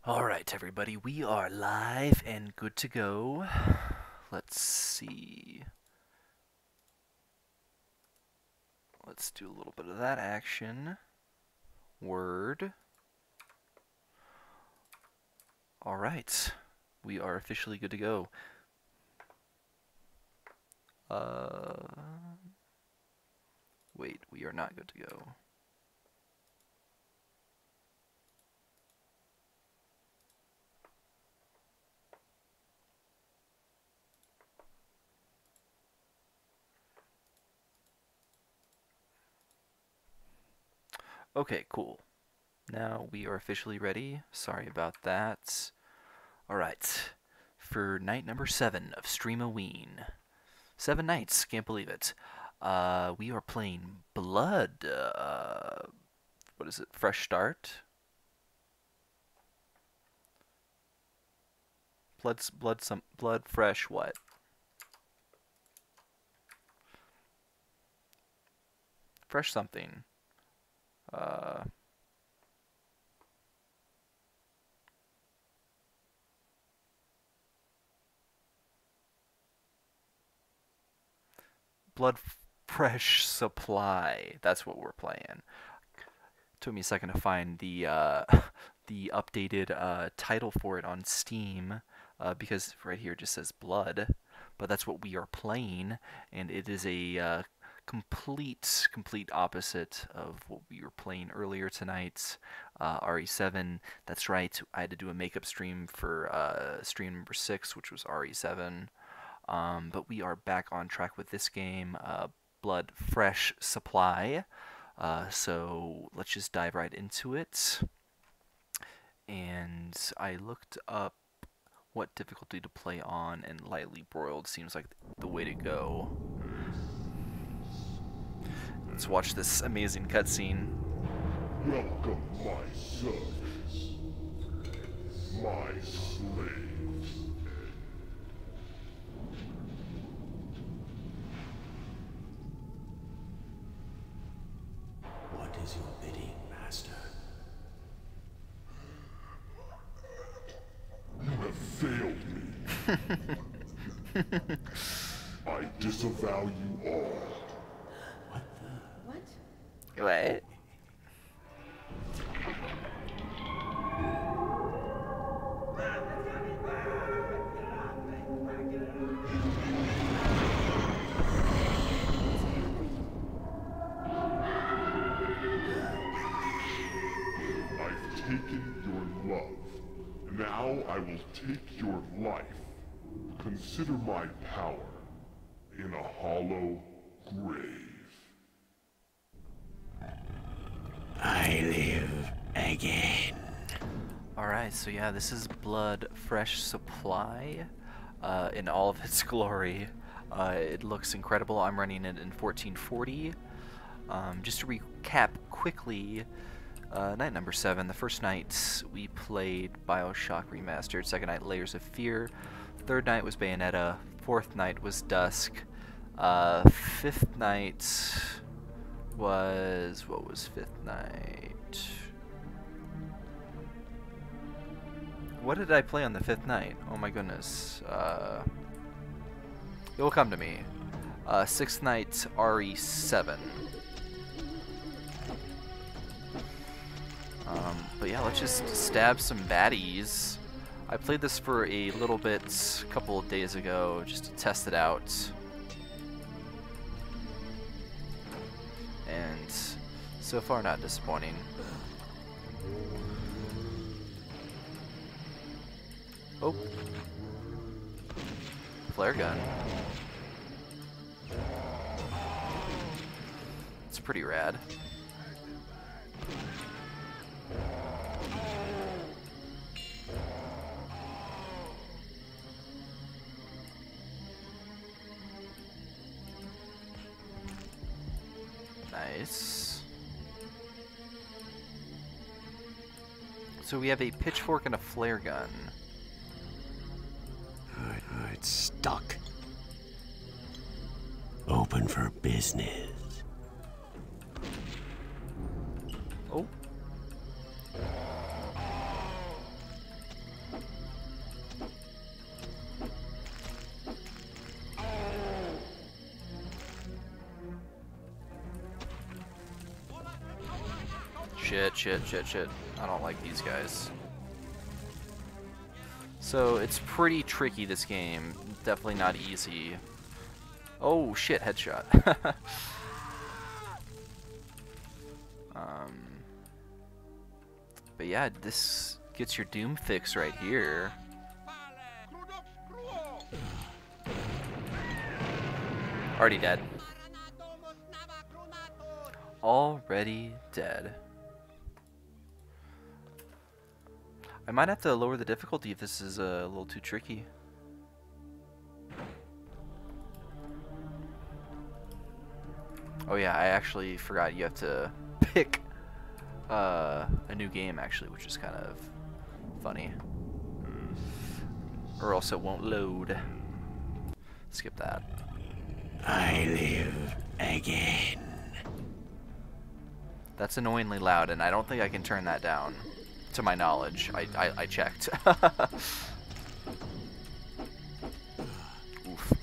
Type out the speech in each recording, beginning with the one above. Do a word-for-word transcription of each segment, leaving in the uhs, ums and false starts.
Alright, everybody, we are live and good to go. Let's see. Let's do a little bit of that action. Word. Alright, we are officially good to go. Uh, wait, we are not good to go. Okay, cool. Now we are officially ready. Sorry about that. Alright, for night number seven of Stream-O-Ween. Seven nights, can't believe it. Uh, we are playing Blood. Uh, what is it? Fresh Start? Blood, blood, some, blood, fresh, what? Fresh something. Uh, blood, fresh supply. That's what we're playing. Took me a second to find the uh, the updated uh, title for it on Steam, uh, because right here it just says Blood, but that's what we are playing, and it is a uh, complete complete opposite of what we were playing earlier tonight. uh, R E seven, that's right, I had to do a makeup stream for uh, stream number six, which was R E seven, um, but we are back on track with this game, uh, Blood Fresh Supply. Uh, so let's just dive right into it. And I looked up what difficulty to play on, and lightly broiled seems like the way to go. Let's watch this amazing cutscene. Welcome, my servants, my slaves. What is your bidding, Master? You have failed me. I disavow you all. What the? What? What? I've taken your love. Now I will take your life. Consider my power in a hollow grave. I live again. Alright, so yeah, this is Blood Fresh Supply uh, in all of its glory. Uh, it looks incredible. I'm running it in fourteen forty. Um, just to recap quickly, uh, night number seven. The first night we played Bioshock Remastered. Second night, Layers of Fear. Third night was Bayonetta. Fourth night was Dusk. Uh, fifth night was... what was fifth night? What did I play on the fifth night? Oh my goodness. Uh, it will come to me. Uh, sixth night, R E seven. Um, but yeah, let's just stab some baddies. I played this for a little bit a couple of days ago just to test it out. And so far not disappointing. Oh. Flare gun. It's pretty rad. Nice. So we have a pitchfork and a flare gun. Uh, it's stuck. Open for business. Oh. Shit, shit, shit, shit. I don't like these guys. So it's pretty tricky, this game. Definitely not easy. Oh shit, headshot. um, but yeah, this gets your Doom fix right here. Already dead. Already dead. I might have to lower the difficulty if this is uh, a little too tricky. Oh yeah, I actually forgot you have to pick uh, a new game actually, which is kind of funny. Or else it won't load. Skip that. I live again. That's annoyingly loud, and I don't think I can turn that down. To my knowledge, I, I, I checked. Oof.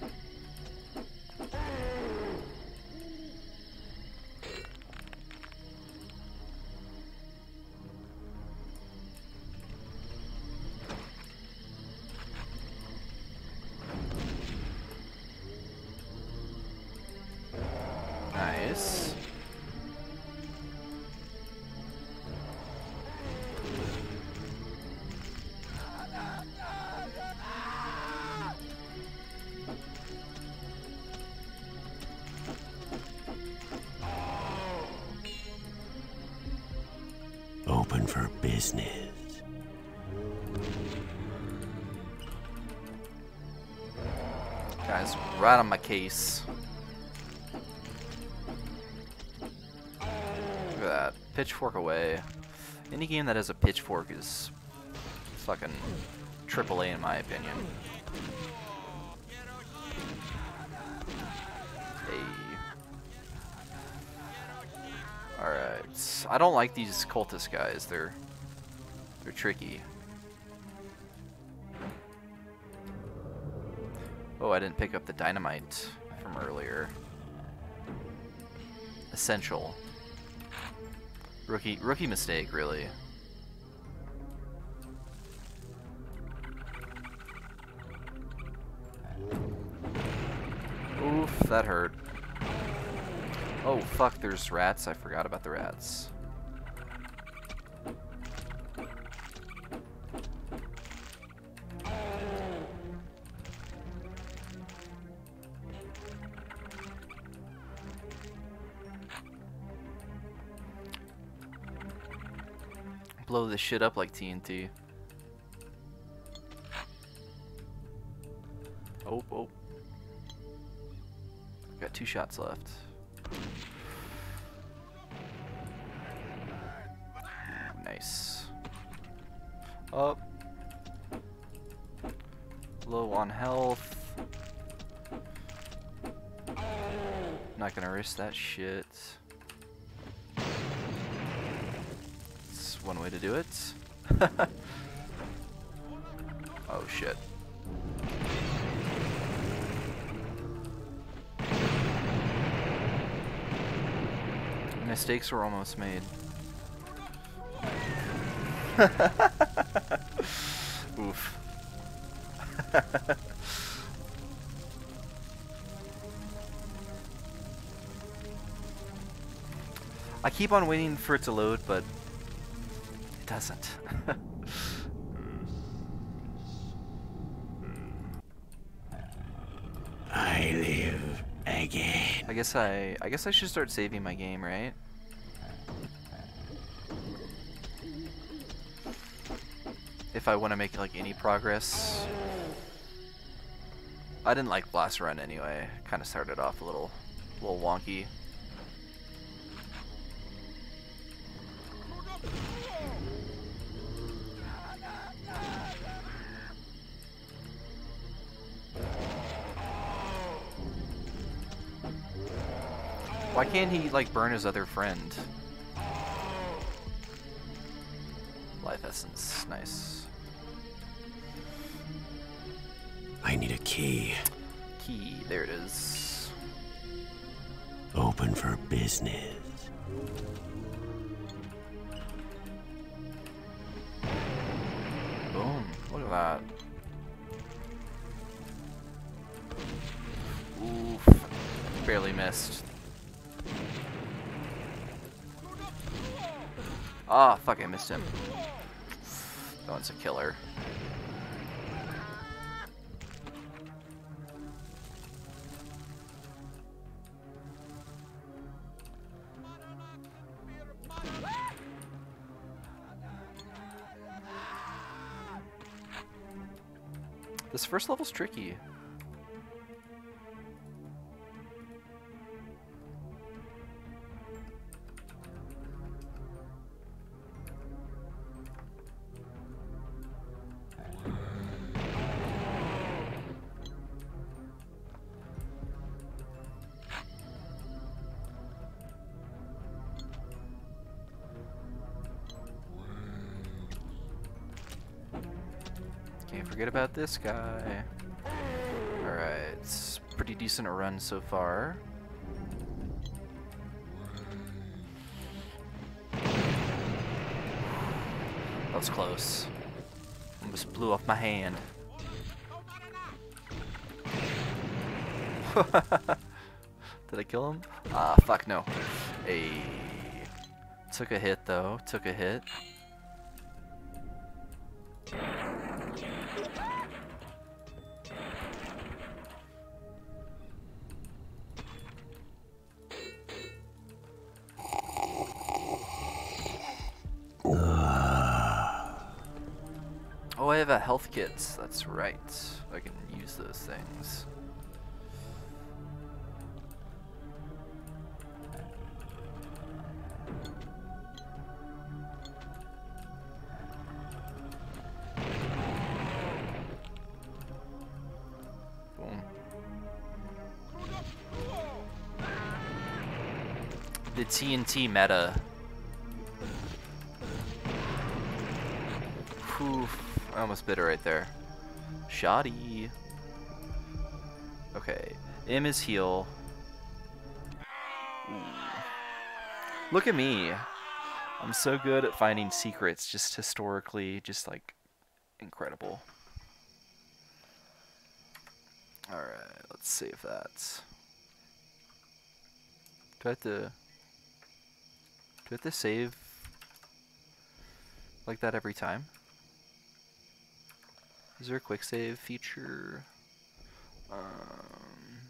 Nice. Open for business. Guys, right on my case. Look at that. Pitchfork away. Any game that has a pitchfork is fucking triple A in my opinion. Hey. Alright. I don't like these cultist guys. They're they're tricky. Oh, I didn't pick up the dynamite from earlier. Essential. Rookie rookie mistake, really. Oof, that hurt. Oh fuck, there's rats. I forgot about the rats. Blow this shit up like T N T. Oh, oh. Got two shots left. Nice. Up. Low on health. Not gonna risk that shit. It's one way to do it. Oh shit. Mistakes were almost made. Oof. I keep on waiting for it to load, but it doesn't. I live again. I guess I I guess I should start saving my game, right? If I want to make like any progress. I didn't like last run anyway. Kind of started off a little a little wonky. Why can't he like burn his other friend? Life essence, nice. I need a key. Key, there it is. Open for business. that. Oof. Barely missed. Ah, oh, fuck, I missed him. That one's a killer. This first level's tricky. Can't forget about this guy. Alright, it's pretty decent a run so far. That was close. Almost blew off my hand. Did I kill him? Ah, fuck no. Hey. Took a hit though, took a hit. Oh, I have a health kits. That's right. I can use those things. Boom. The T N T meta. Oof. I almost bit her right there. Shoddy. Okay. M is heal. Ooh. Look at me. I'm so good at finding secrets, just historically, just like incredible. Alright, let's save that. Do I have to... Do I have to save like that every time? Is there a quick save feature? Um,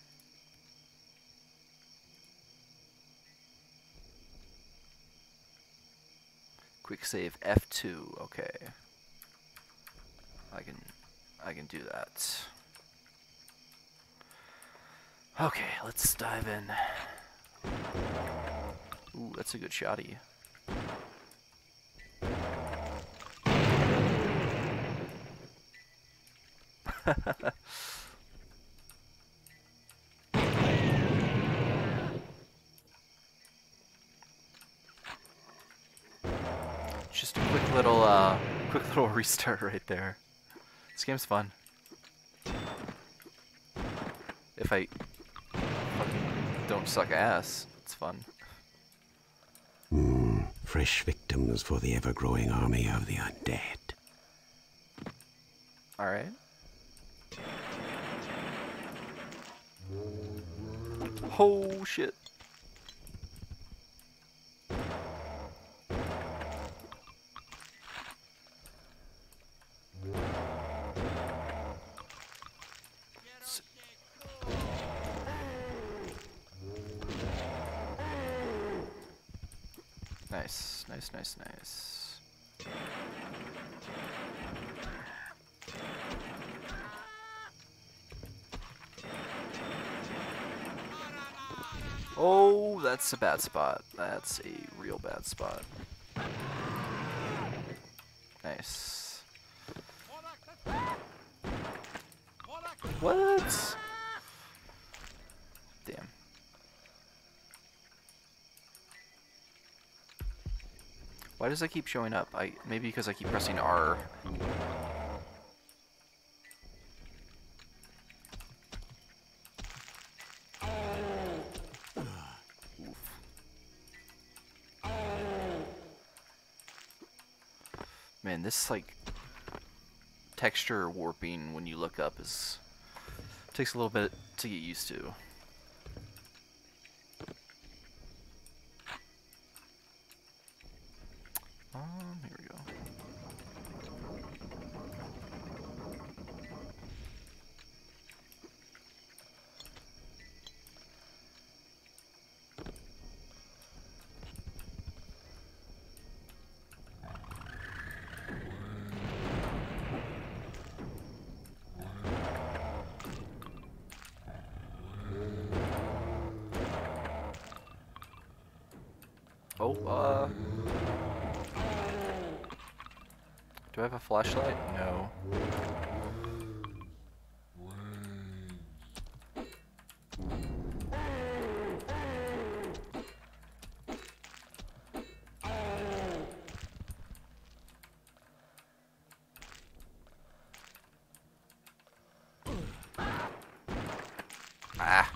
quick save F two. Okay, I can I can do that. Okay, let's dive in. Ooh, that's a good shotty. Just a quick little, uh, quick little restart right there. This game's fun. If I don't suck ass, it's fun. Mm, fresh victims for the ever-growing army of the undead. All right. Oh shit. S nice, nice, nice, nice. Oh, that's a bad spot. That's a real bad spot. Nice. What? Damn. Why does that keep showing up? I maybe because I keep pressing R. Man, this like texture warping when you look up is takes a little bit to get used to. Um, here we go. Oh, uh... do I have a flashlight? No. Ah.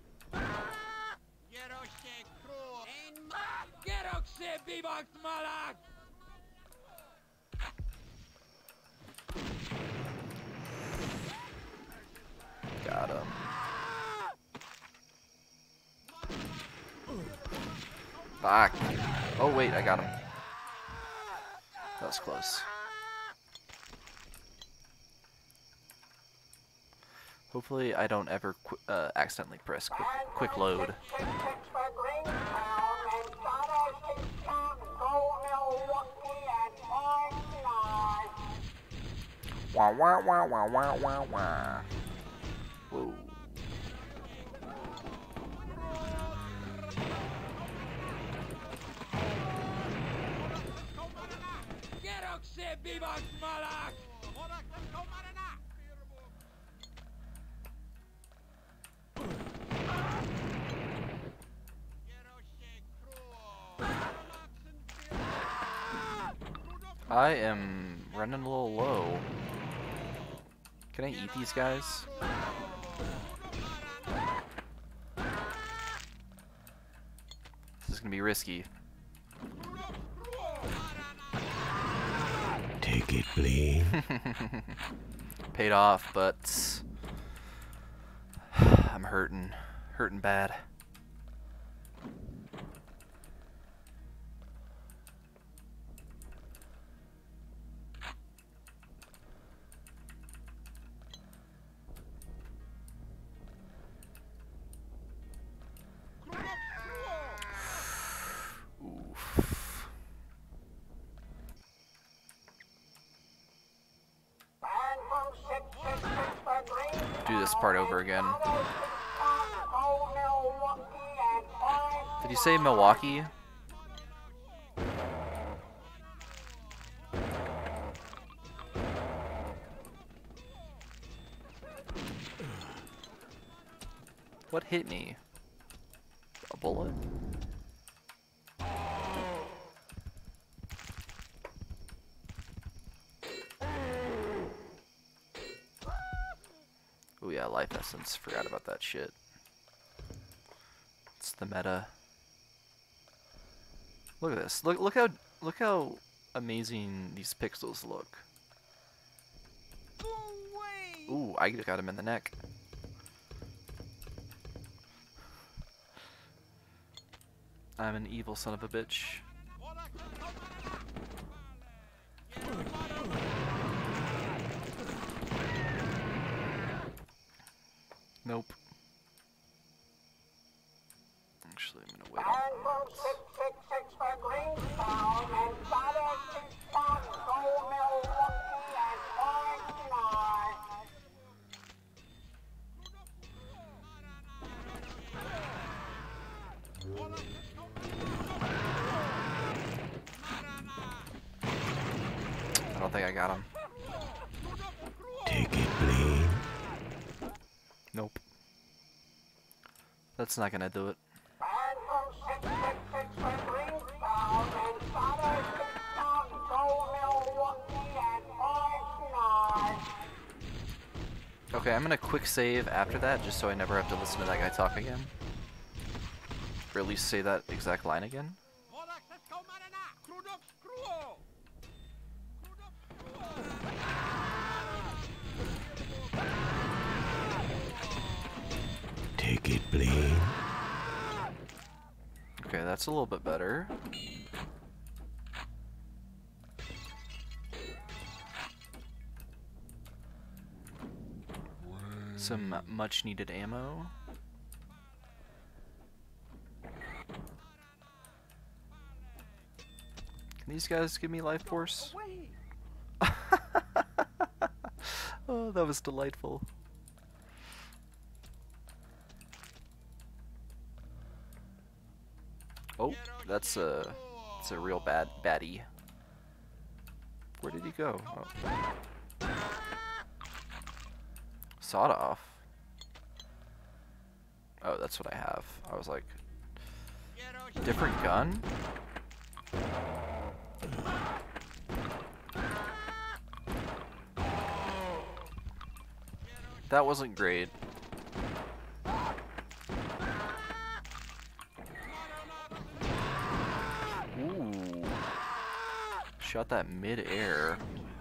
Got him. Fuck. Oh wait, I got him. That was close. Hopefully I don't ever qu uh, accidentally press quick, quick load. Wah wah wah wah wah wah wah. Whoa. I am running a little low. Can I eat these guys? This is gonna be risky. Take it, please. Paid off, but I'm hurting. Hurting bad. Do this part over again. Did you say Milwaukee? What hit me? A bullet? Oh yeah, life essence. Forgot about that shit. It's the meta. Look at this. Look look how look how amazing these pixels look. Ooh, I got him in the neck. I'm an evil son of a bitch. Nope. Actually, I'm gonna wait on I don't think I got him. Take it, please. Nope. That's not gonna do it. Okay, I'm gonna quick save after that just so I never have to listen to that guy talk again. Or at least say that exact line again. make it bleed. Okay, that's a little bit better. Some much needed ammo. Can these guys give me life force? Oh, that was delightful. Oh, that's a, that's a real bad baddie. Where did he go? Oh. Sawed off. Oh, that's what I have. I was like, different gun? That wasn't great. Ooh. Shot that mid-air.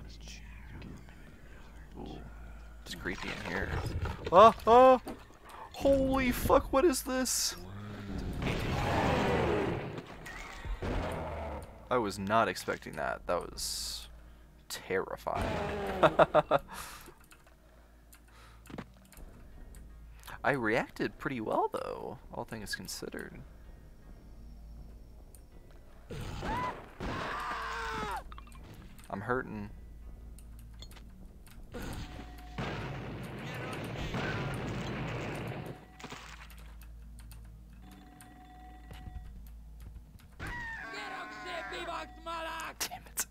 Ooh. It's creepy in here. Oh, oh! Holy fuck, what is this? I was not expecting that. That was terrifying. I reacted pretty well, though, all things considered. I'm hurting. Damn it.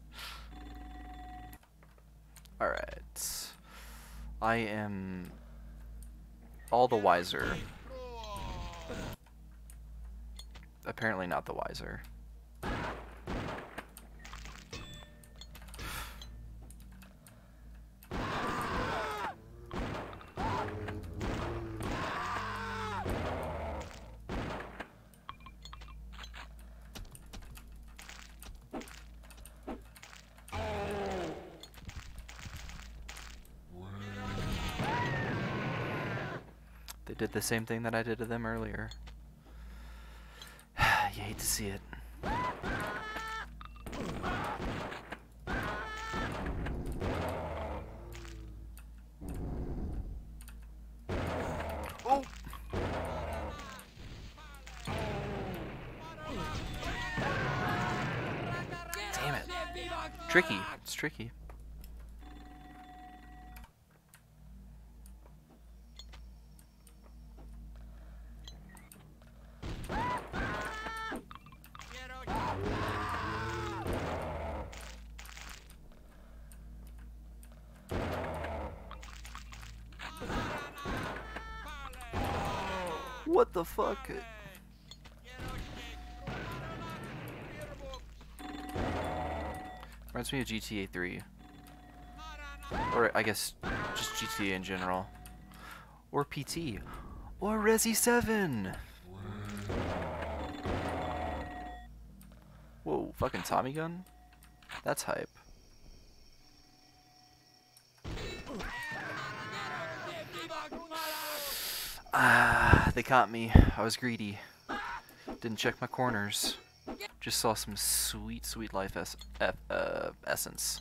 Alright. I am all the wiser. Apparently not the wiser. They did the same thing that I did to them earlier. You hate to see it. Oh! Damn it. Tricky. It's tricky. What the fuck? Reminds me of G T A three. Or I guess just G T A in general. Or P T. Or Resi seven! Whoa, fucking Tommy gun? That's hype. Ah, they caught me. I was greedy. Didn't check my corners. Just saw some sweet, sweet life es F uh, essence.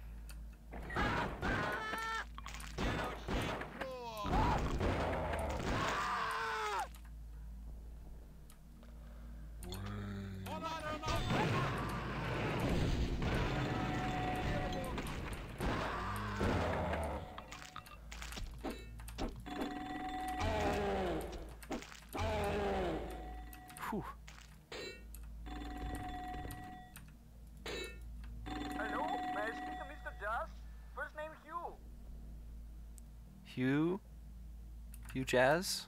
Whew. Hello, may I speak to Mister Jazz? First name Hugh. Hugh? Hugh Jazz?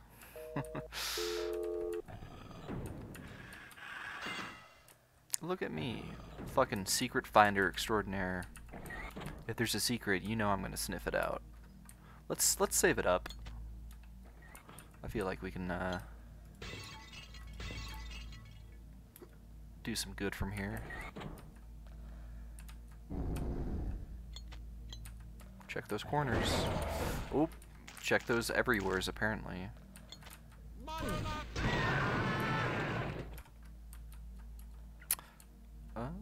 Look at me. Fucking secret finder extraordinaire. If there's a secret, you know I'm gonna sniff it out. Let's let's save it up. I feel like we can uh do some good from here. Check those corners. Oop. Check those everywheres, apparently. Uh?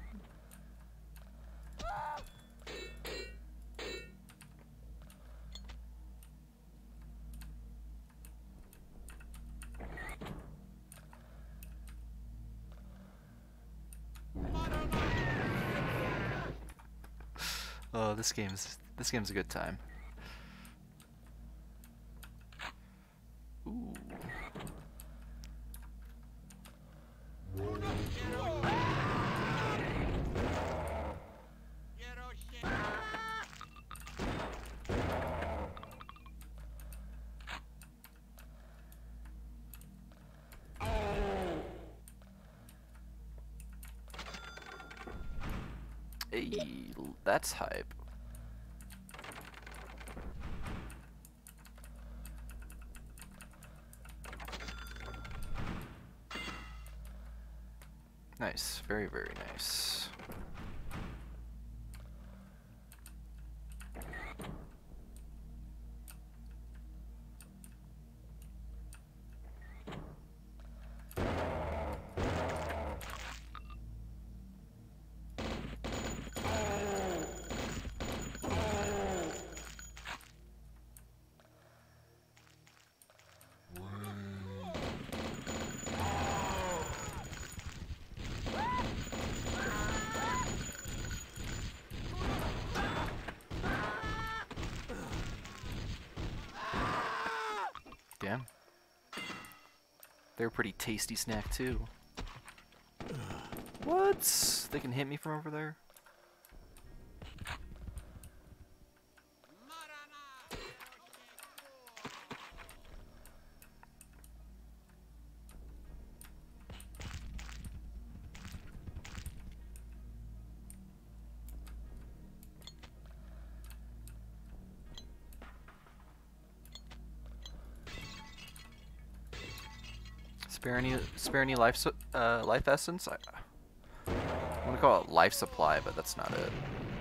Oh, this game's this game's a good time. Ooh. Hey, that's hype. Nice, very, very nice. Damn. They're a pretty tasty snack too. What? They can hit me from over there? Spare any, spare any life, su uh, life essence? I, I want to call it life supply, but that's not it.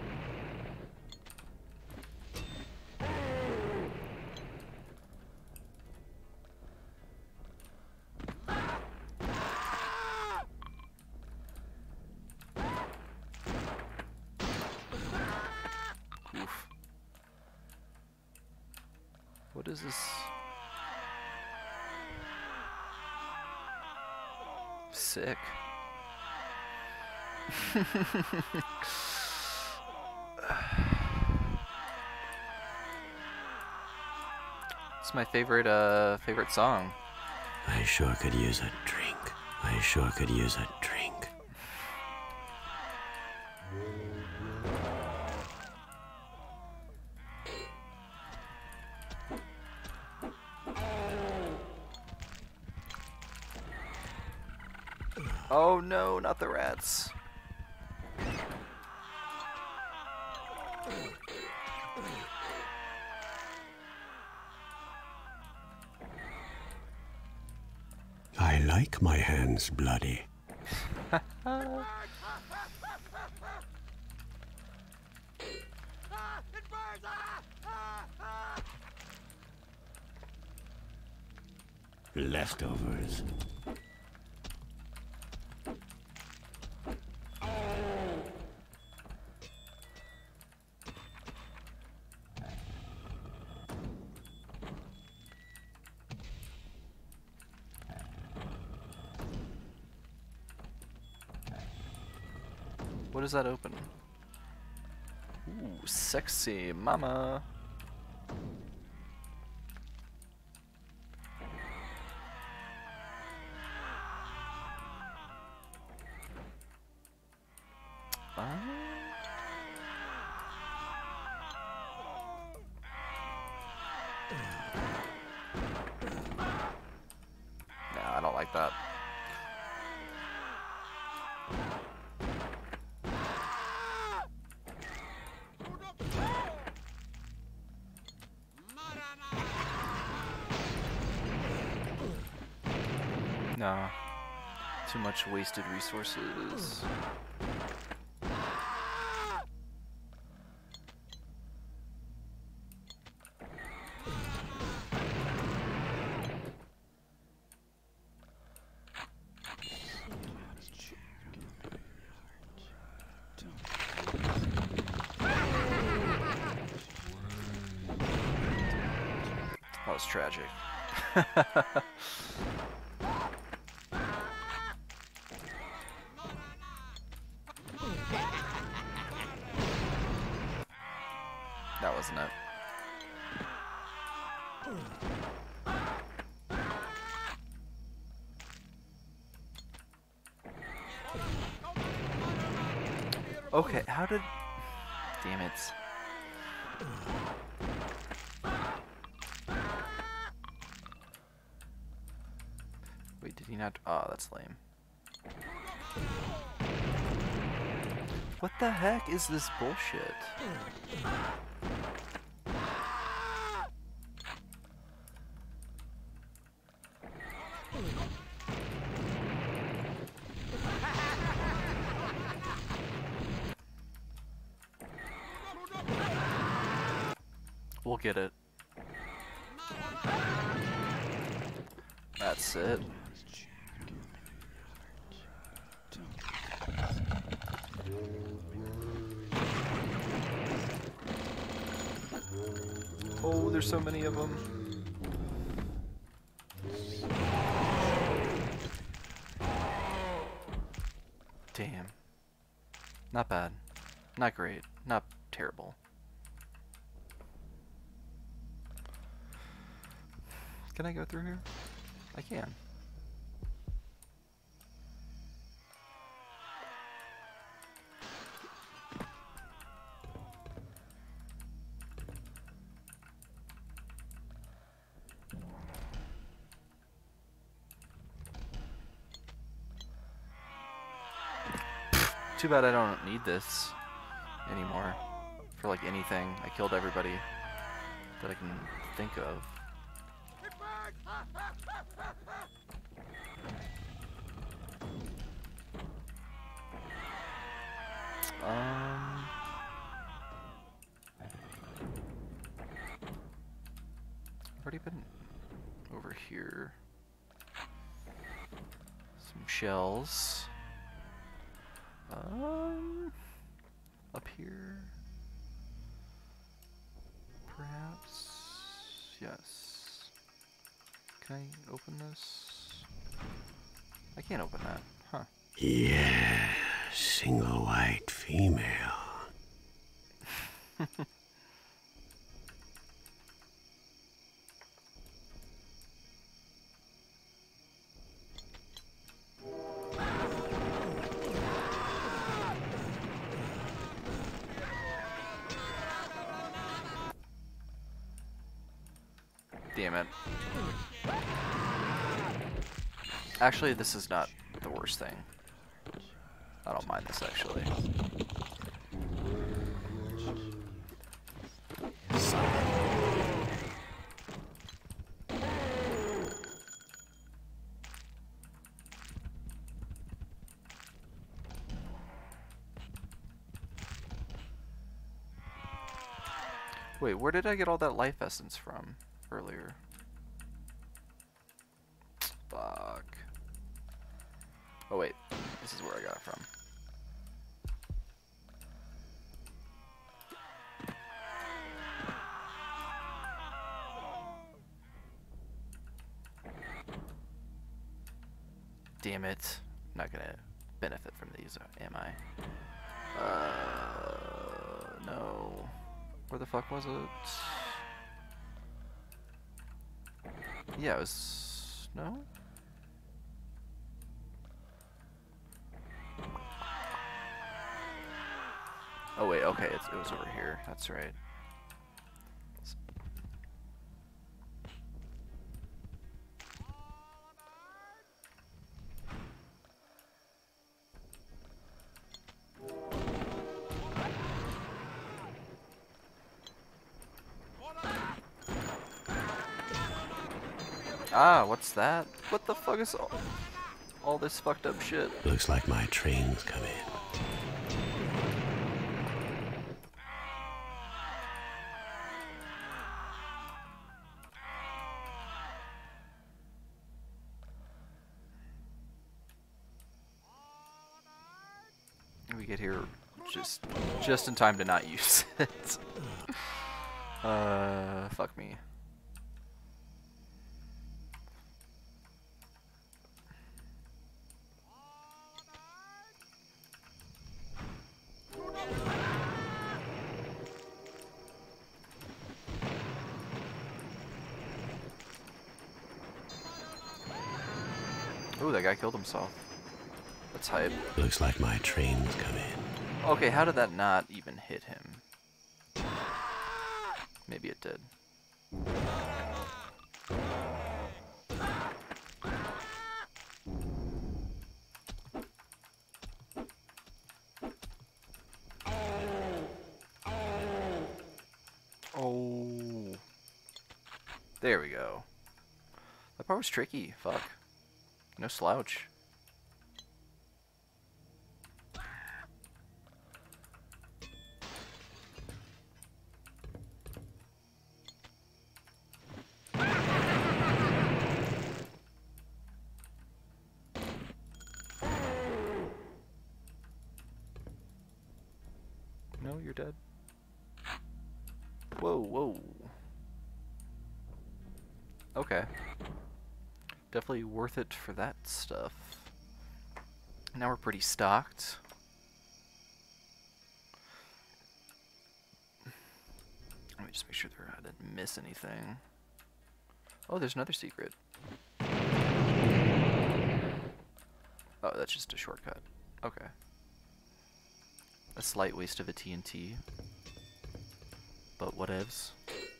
Oof. What is this? Sick. It's my favorite uh favorite song. I sure could use a drink. I sure could use a drink. Oh no, not the rats. I like my hands bloody. Leftovers. What does that open? Ooh, sexy mama. Uh, no, I don't like that. No. Too much wasted resources. tragic. That wasn't it. Okay, how did... Damn it. Wait, did he not... Oh, that's lame. What the heck is this bullshit? We'll get it. That's it. Oh, there's so many of them. Damn. Not bad. Not great. Not terrible. Can I go through here? I can. Too bad I don't need this anymore for like anything. I killed everybody that I can think of. Um, I've already been over here. Some shells. Um, up here. Perhaps. Yes. Can I open this? I can't open that. Huh. Yeah, single white female. Damn it. Actually, this is not the worst thing. I don't mind this, actually. Wait, where did I get all that life essence from earlier? Fuck. Oh wait, this is where I got it from. Damn it. I'm not gonna benefit from these, am I? Uh, no. Where the fuck was it? Yeah, it was... No? Oh wait, okay, it's, it was over here. That's right. Ah, what's that? What the fuck is all, all this fucked up shit? Looks like my train's come in. We get here just just in time to not use it. uh, fuck me. Ooh, that guy killed himself. That's hype. Looks like my train's come in. Okay, how did that not even hit him? Maybe it did. Oh. There we go. That part was tricky. Fuck. No slouch. No, you're dead. Whoa, whoa. Okay. Definitely worth it for that stuff. Now we're pretty stocked. Let me just make sure that I didn't miss anything. Oh, there's another secret. Oh, that's just a shortcut. Okay. A slight waste of a T N T. But whatevs.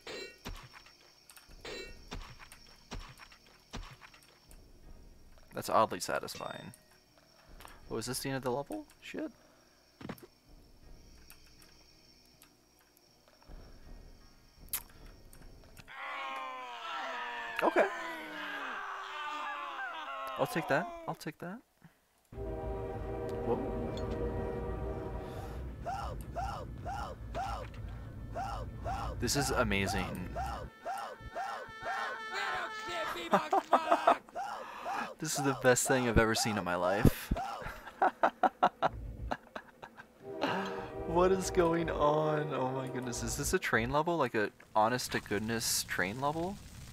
That's oddly satisfying. Oh, is this the end of the level? Shit. Okay. I'll take that. I'll take that. Whoa. This is amazing. This is the best thing I've ever seen in my life. What is going on? Oh my goodness. Is this a train level? Like a honest to goodness train level?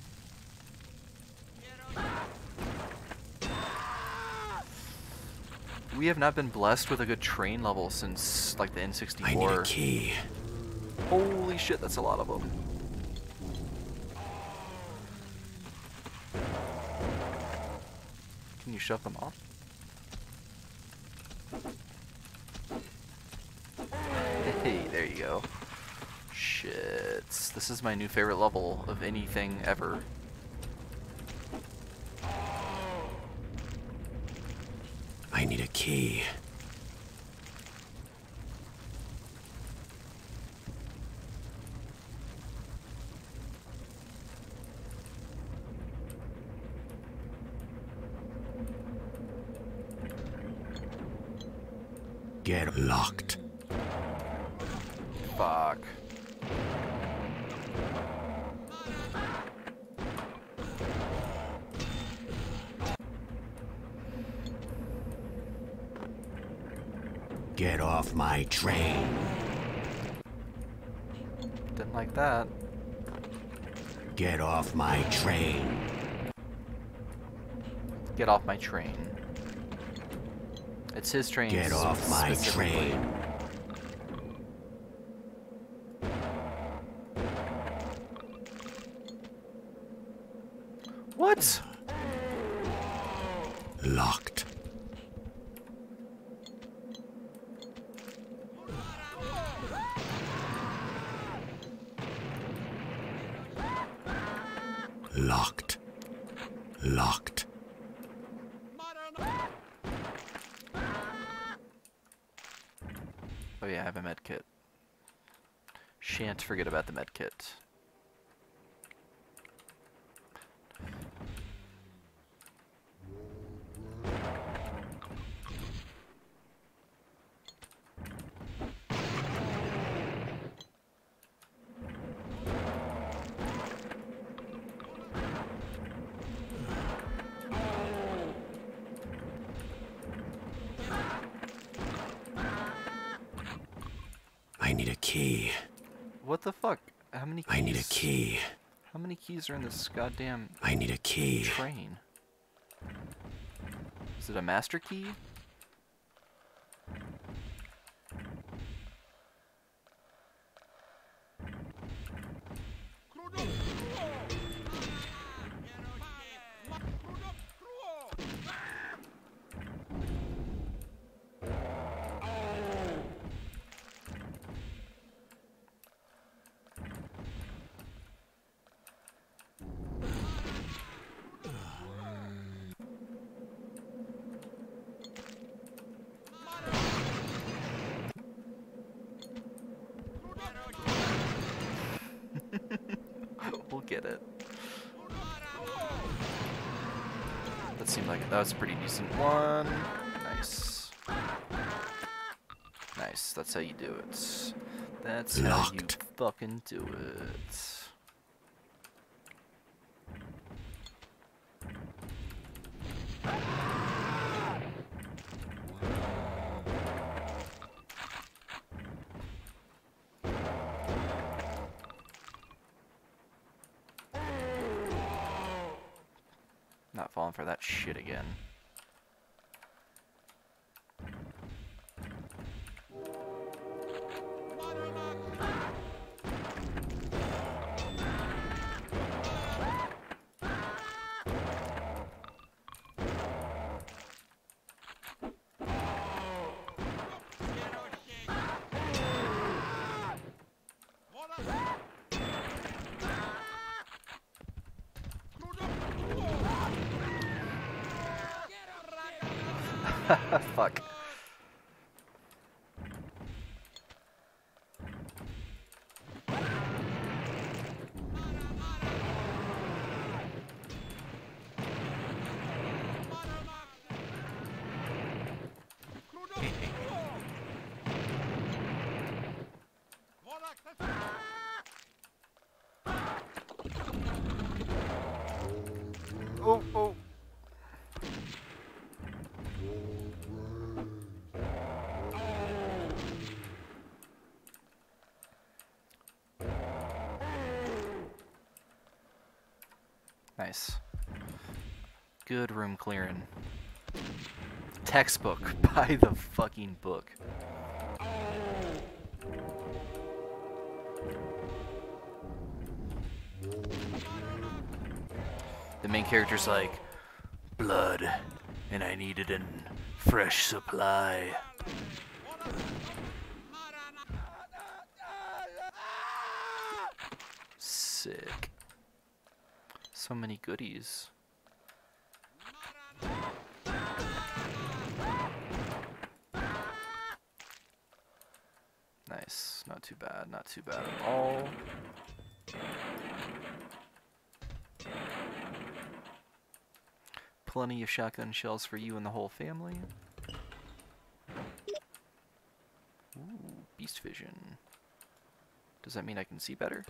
We have not been blessed with a good train level since like the N sixty-four. I need a key. Holy shit, that's a lot of them. Can you shove them off? Hey, there you go. Shit. This is my new favorite level of anything ever. I need a key. Get locked. Fuck. Get off my train. Didn't like that. Get off my train. Get off my train. It's his train. Get off my specifically. train. What? Locked. Locked. Locked. Oh yeah, I have a med kit. Shan't forget about the med kit. I need a key. What the fuck? How many keys? I need a key. How many keys are in this goddamn I need a key. train? Is it a master key? get it. That seemed like that was a pretty decent one. Nice. Nice. That's how you do it. That's how you Locked. fucking do it. Not falling for that shit again. Fuck. Oh, oh. Nice. Good room clearing. Textbook. Buy the fucking book. The main character's like, blood, and I needed a fresh supply. Sick. So many goodies. Nice. Not too bad. Not too bad at all. Plenty of shotgun shells for you and the whole family. Ooh, beast vision. Does that mean I can see better?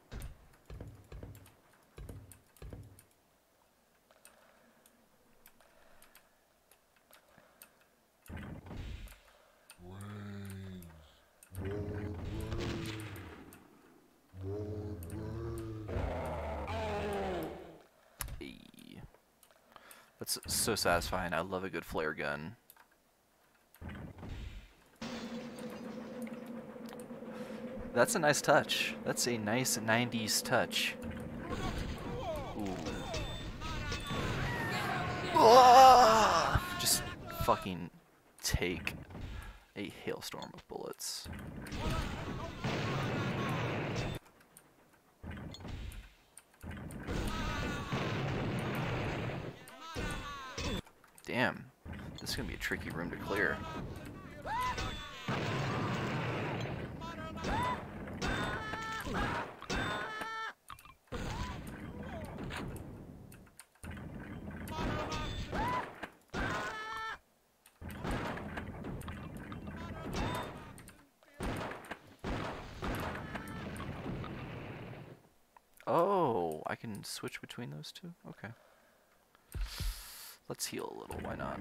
That's so satisfying. I love a good flare gun. That's a nice touch. That's a nice nineties touch. Ooh. Ah! Just fucking take a hailstorm of bullets. Damn, this is gonna be a tricky room to clear. Oh, I can switch between those two? Okay. Let's heal a little, why not?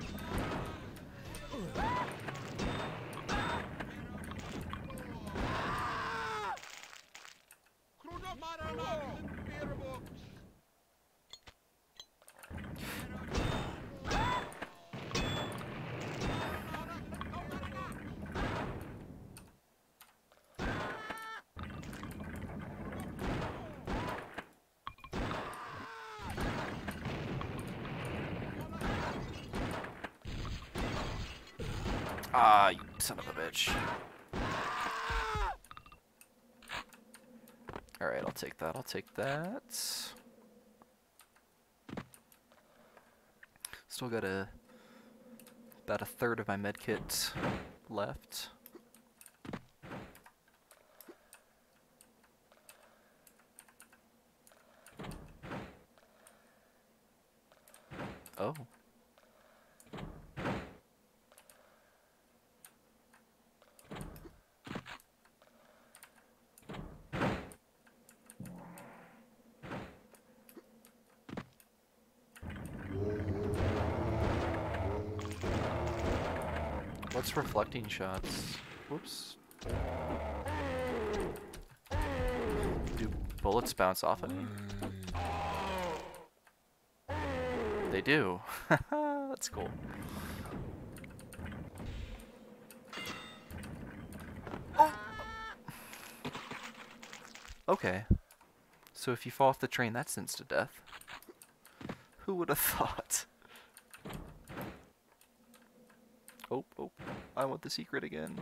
Ah, you son of a bitch. Alright, I'll take that, I'll take that. Still got a about a third of my medkit left. Oh. What's reflecting shots? Whoops. Do bullets bounce off of me? They do. That's cool. Oh. Okay. So if you fall off the train, that's instant death. Who would have thought? Oh, oh, I want the secret again.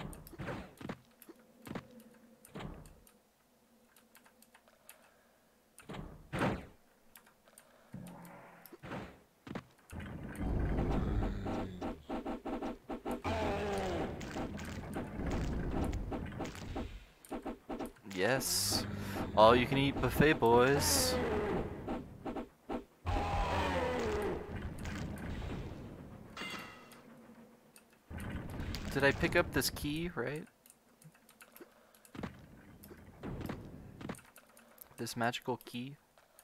Yes. All you can eat buffet, boys. Did I pick up this key, right? This magical key?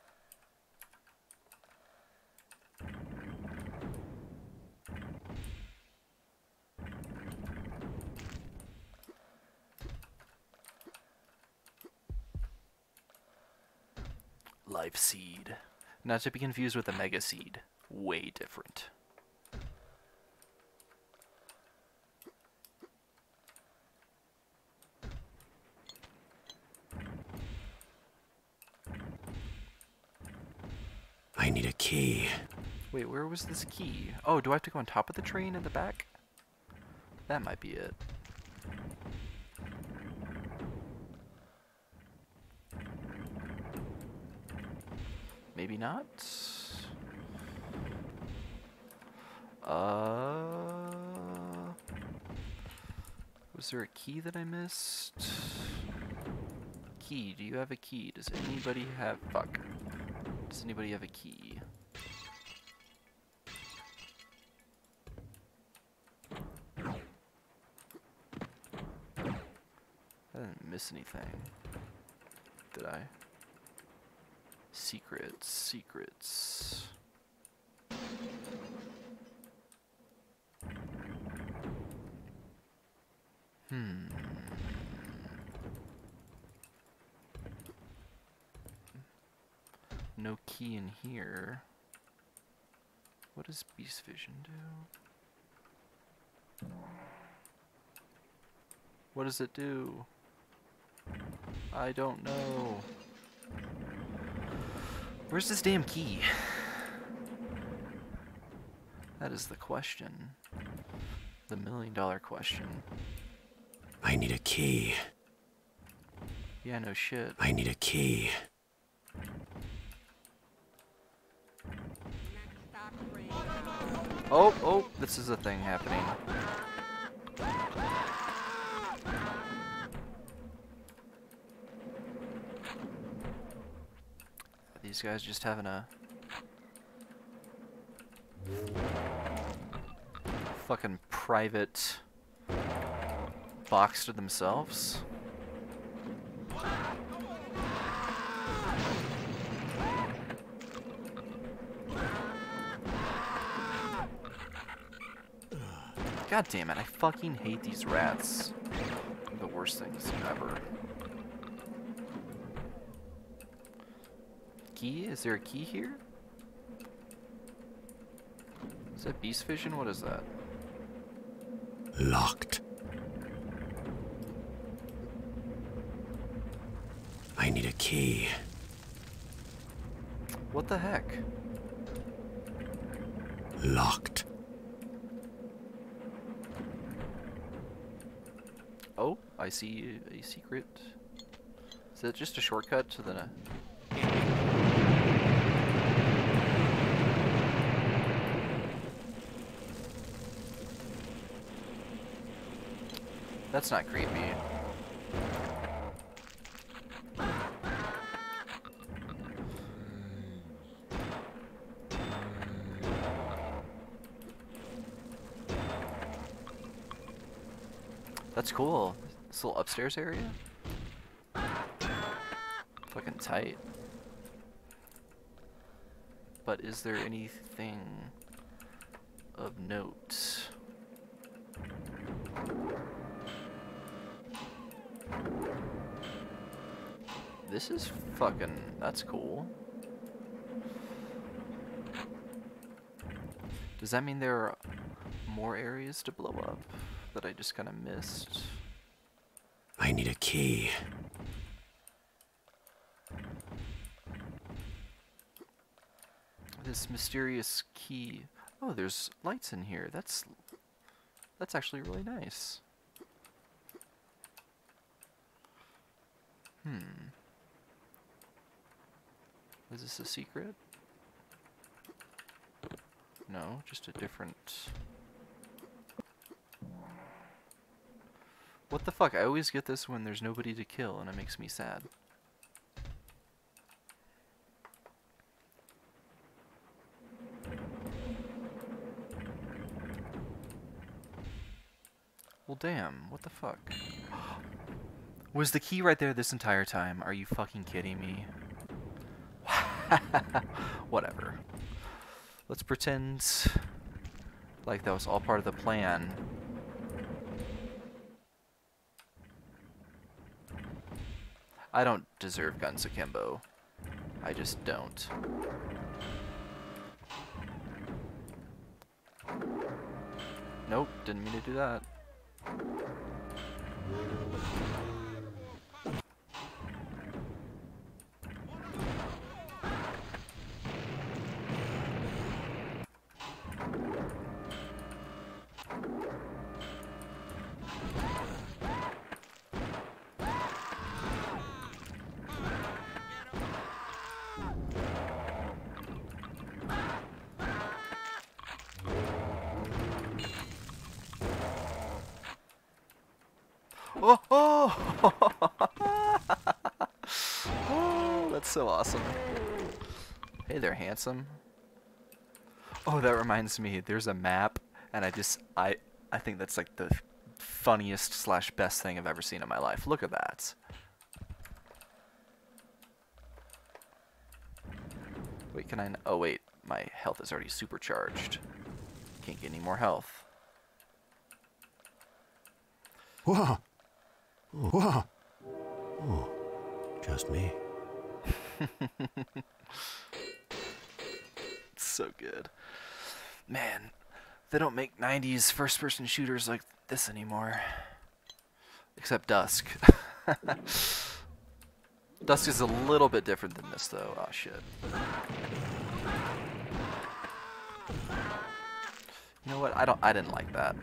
Life seed. Not to be confused with a mega seed. Way different. I need a key. Wait, where was this key? Oh, do I have to go on top of the train in the back? That might be it. Maybe not. Uh, was there a key that I missed? Key, do you have a key? Does anybody have, fuck. Does anybody have a key? I didn't miss anything, did I? Secrets, secrets. Hmm. No key in here. What does Beast Vision do? What does it do? I don't know. Where's this damn key? That is the question. The million dollar question. I need a key. Yeah, no shit. I need a key. Oh, oh, this is a thing happening. These guys just having a fucking private box to themselves. God damn it, I fucking hate these rats. They're the worst things ever. Key? Is there a key here? Is that Beast Vision? What is that? Locked. I need a key. What the heck? Locked. Oh, I see a secret. Is that just a shortcut to the... That's not creepy. looks cool. This little upstairs area. Fucking tight. But is there anything of note? This is fucking... that's cool. Does that mean there are more areas to blow up that I just kind of missed? I need a key. This mysterious key. Oh, there's lights in here. That's that's actually really nice. Hmm. Is this a secret? No, just a different... What the fuck? I always get this when there's nobody to kill and it makes me sad. Well, damn. What the fuck? Was the key right there this entire time? Are you fucking kidding me? Whatever. Let's pretend like that was all part of the plan. I don't deserve guns akimbo. I just don't. Nope, didn't mean to do that. Oh, oh! Oh, that's so awesome. Hey there, handsome. Oh, that reminds me, there's a map, and I just, I, I think that's like the funniest slash best thing I've ever seen in my life. Look at that. Wait, can I, n oh wait, my health is already supercharged. Can't get any more health. Whoa! Whoa! Oh, just me. It's so good. Man, they don't make nineties first-person shooters like this anymore. Except Dusk. Dusk is a little bit different than this, though. Oh, shit. You know what? I don't. I didn't like that.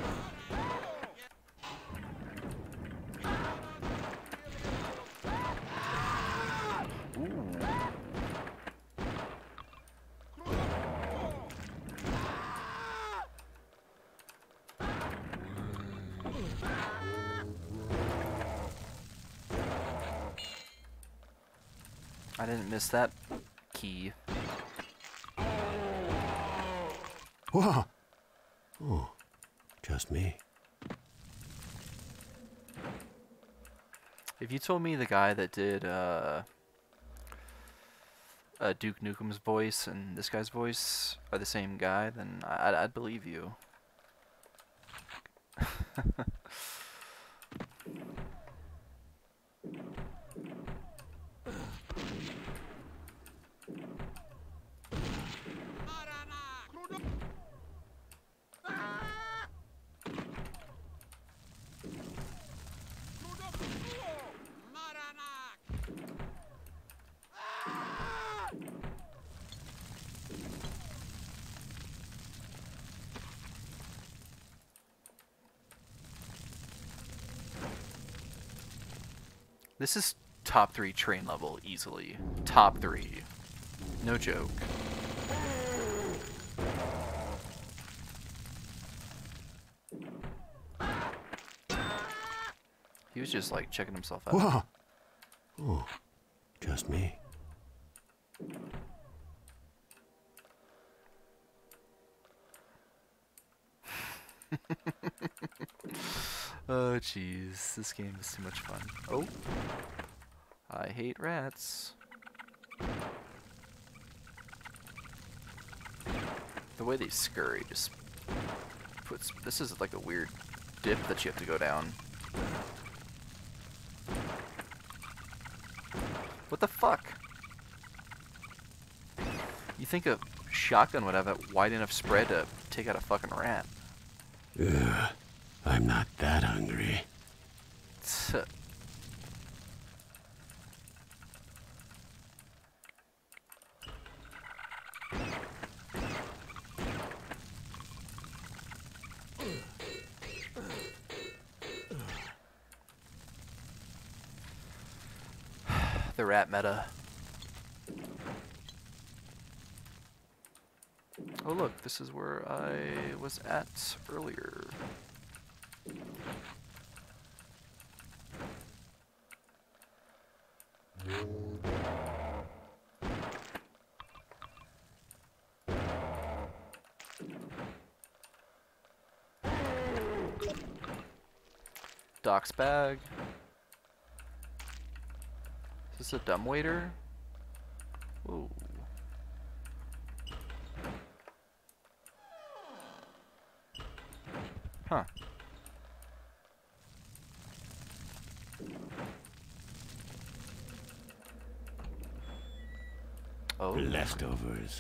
I didn't miss that key. Whoa! Oh, just me. If you told me the guy that did uh, uh, Duke Nukem's voice and this guy's voice are the same guy, then I'd, I'd believe you. This is top three train level, easily. Top three. No joke. He was just like checking himself out. Whoa! Oh, just me. Oh, jeez. This game is too much fun. Oh. I hate rats. The way they scurry just puts... This is like a weird dip that you have to go down. What the fuck? You think a shotgun would have a wide enough spread to take out a fucking rat? Ugh, I'm not that hungry. Tch. The rat meta. Oh look, this is where I was at earlier. Doc's bag. Is this a dumbwaiter? Whoa. Huh. Oh. Leftovers.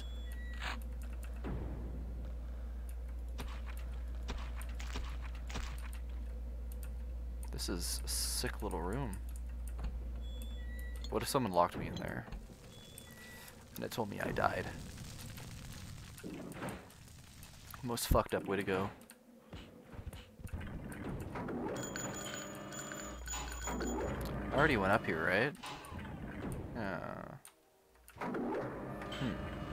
This is a sick little room. What if someone locked me in there? And it told me I died. Most fucked up way to go. I already went up here, right? Yeah. Hmm.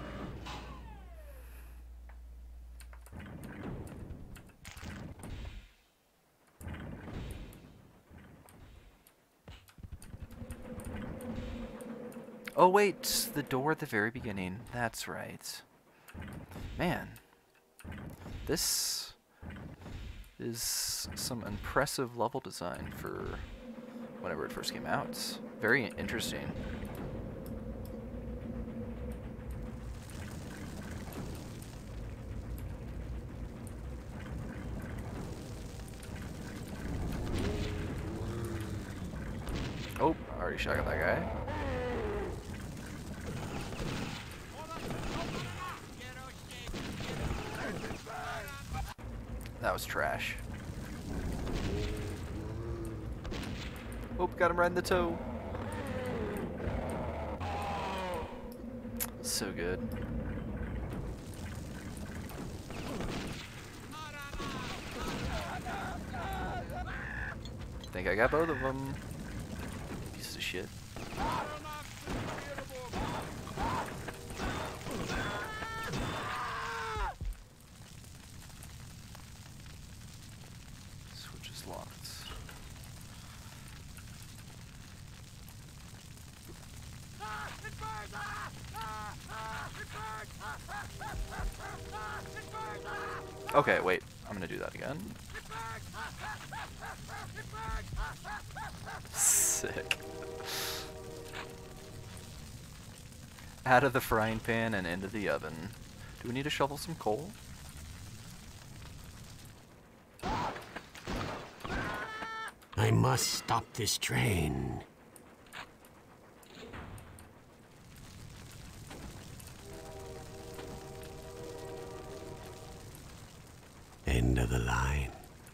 Oh wait, the door at the very beginning. That's right. Man. This is some impressive level design for whenever it first came out. It's very interesting. Oh, I already shot at that guy. That was trash. Oh, got him right in the toe. So good. Think I got both of them. Piece of shit. Switch is locked. Okay, wait. I'm gonna do that again. Sick. Out of the frying pan and into the oven. Do we need to shovel some coal? I must stop this train. End of the line.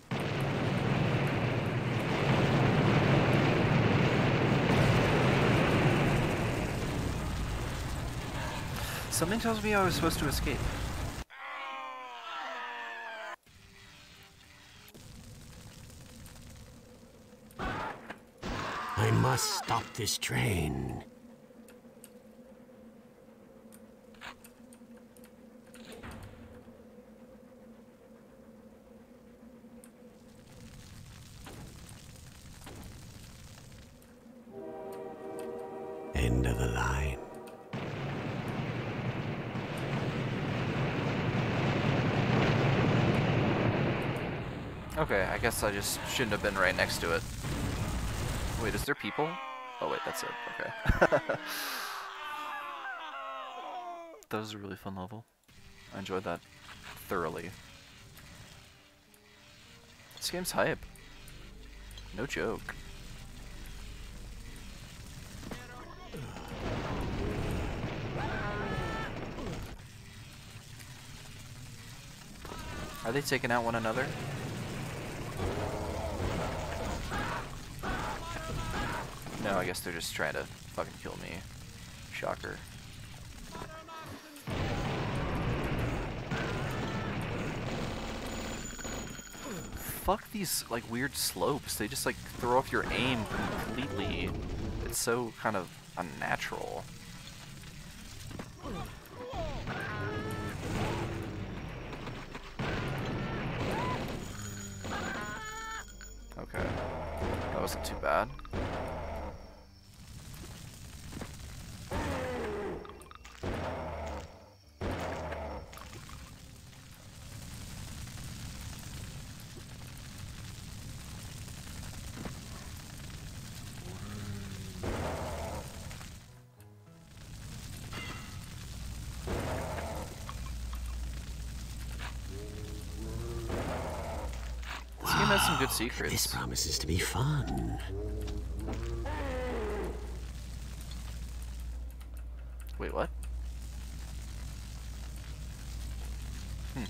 Something tells me I was supposed to escape. I must stop this train. End of the line. Okay, I guess I just shouldn't have been right next to it. Wait, is there people? Oh wait, that's it. Okay. That was a really fun level. I enjoyed that thoroughly. This game's hype. No joke. Are they taking out one another? No, I guess they're just trying to fucking kill me. Shocker. Fuck these like weird slopes. They just like throw off your aim completely. It's so kind of unnatural. Okay. That wasn't too bad. This game has some good secrets. This promises to be fun. Wait, what? Hmm.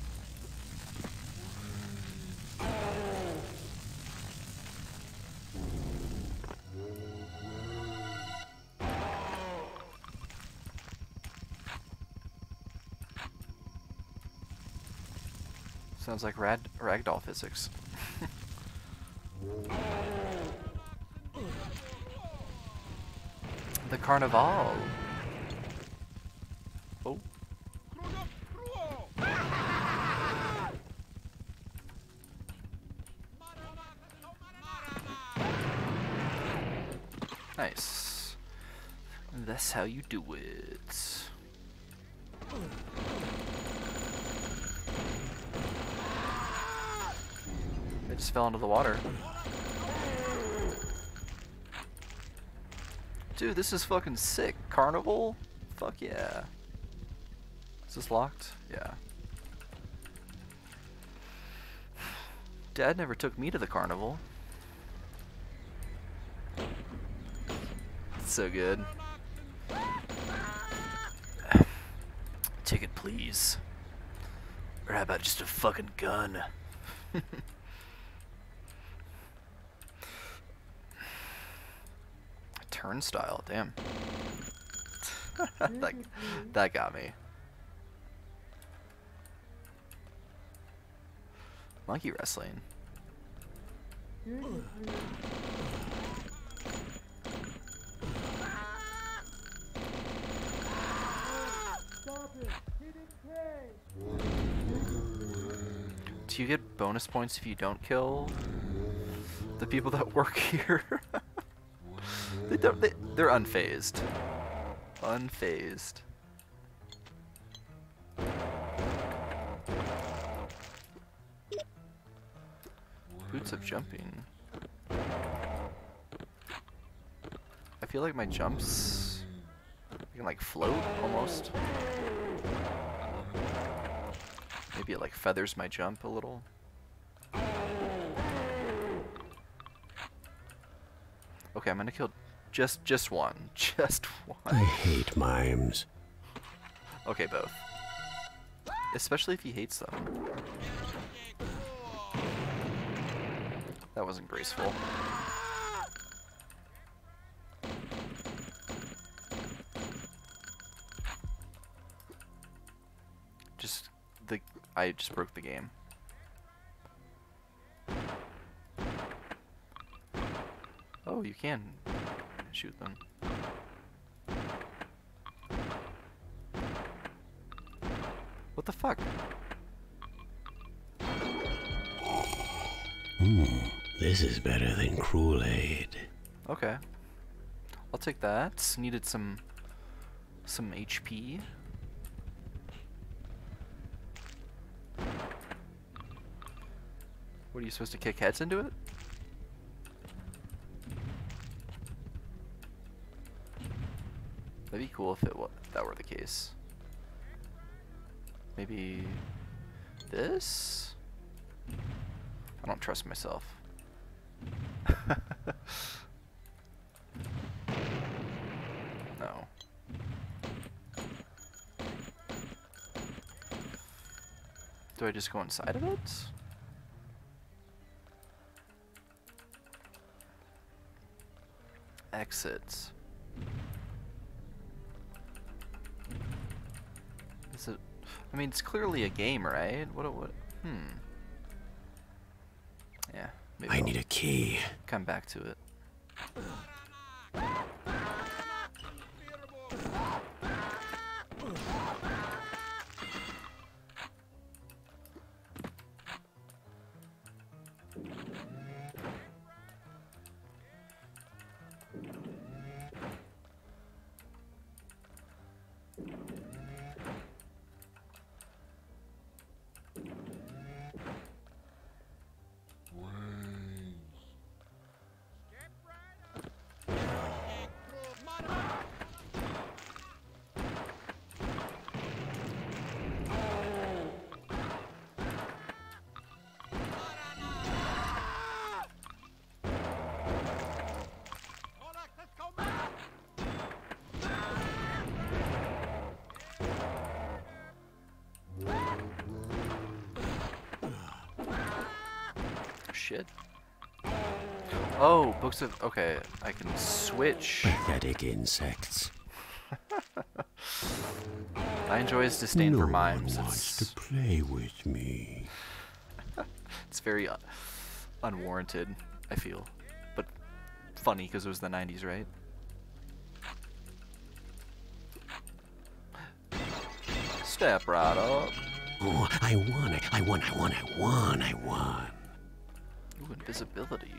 Sounds like rad ragdoll physics. The carnival. Oh. Nice. That's how you do it. They just fell into the water. Dude, this is fucking sick. Carnival? Fuck yeah. Is this locked? Yeah. Dad never took me to the carnival. It's so good. Ticket, please. Or how about just a fucking gun? Turnstile, damn. that, that got me. Monkey wrestling. Do you get bonus points if you don't kill the people that work here? They don't, they, they're unfazed. Unfazed. Boots of jumping. I feel like my jumps, I can like float almost. Maybe it like feathers my jump a little. Okay, I'm gonna kill just just one. Just one. I hate mimes. Okay, both. Especially if he hates them. That wasn't graceful. Just the I just broke the game. Oh, you can shoot them. What the fuck? Hmm, this is better than Kool-Aid. Okay. I'll take that. Needed some some H P. What are you supposed to kick heads into it? That'd be cool if it wa if that were the case. Maybe this? I don't trust myself. No. Do I just go inside of it? Exit. Is it? I mean, it's clearly a game, right? What? What? Hmm. Yeah. Maybe I I'll need a key. come back to it. Shit. Oh, books of. Okay, I can switch. Pathetic insects. I enjoy his disdain no for one mimes. wants It's, to play with me. it's very uh, unwarranted, I feel. But funny because it was the nineties, right? Step right up. Oh, I won, I won, I won, I won, I won. Ooh, invisibility.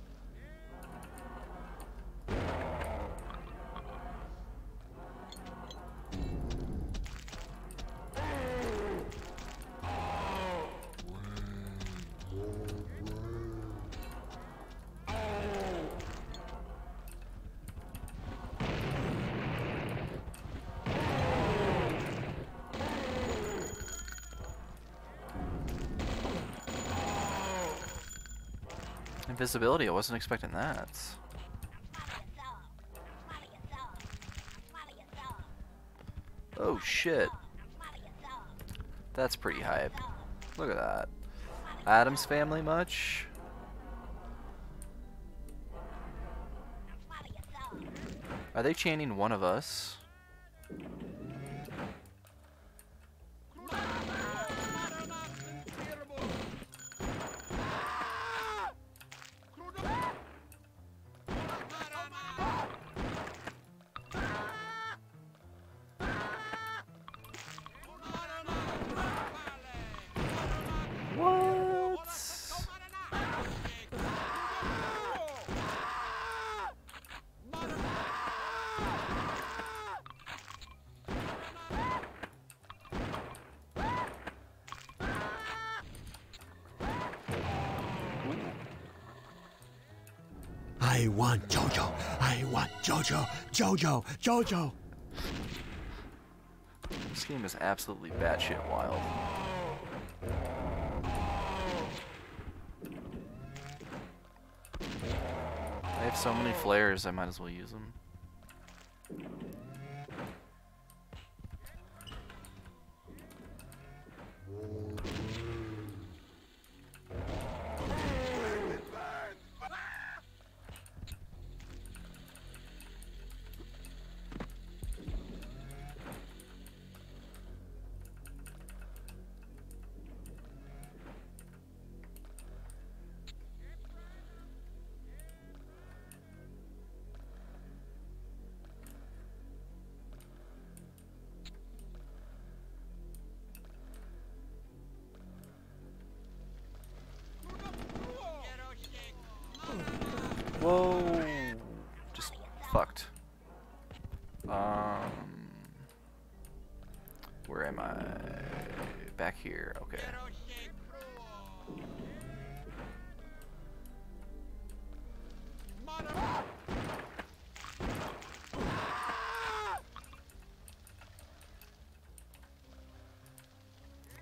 Invisibility, I wasn't expecting that. Oh shit. That's pretty hype. Look at that. Adam's family much? Are they chanting one of us? I want Jojo. I want Jojo. Jojo. Jojo. This game is absolutely batshit wild. I have so many flares, I might as well use them. Whoa! Just fucked. Um, where am I? Back here. Okay.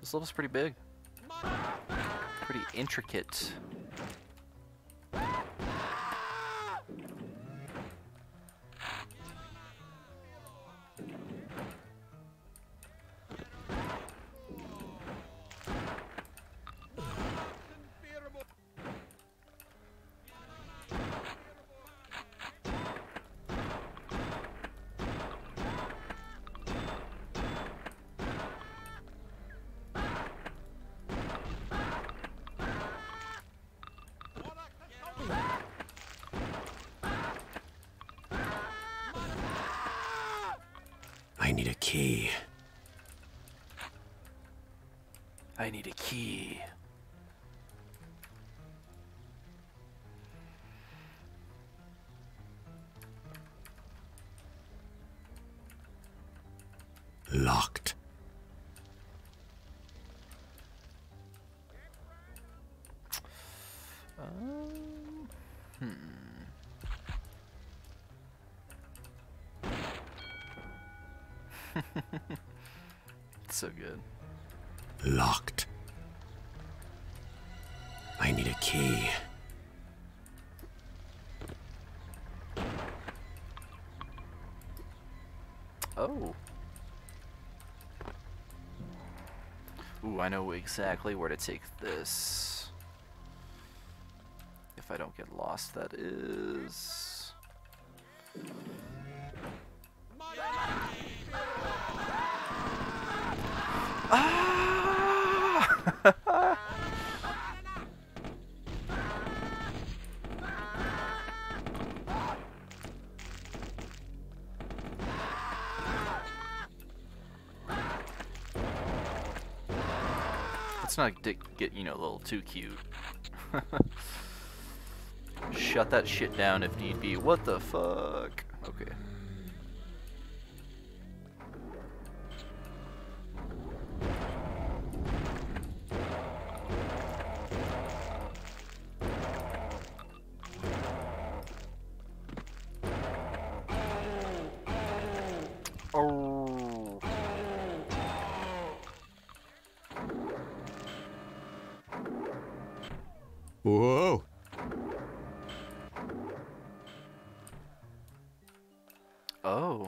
This level's pretty big. Pretty intricate. I need a key. I need a key. Locked. Um, hmm. It's so good. Locked. I need a key. Oh. Ooh, I know exactly where to take this. If I don't get lost, that is. Ah! Let's not get, you know, a little too cute. Shut that shit down if need be. What the fuck? Okay. Oh. Whoa. Oh.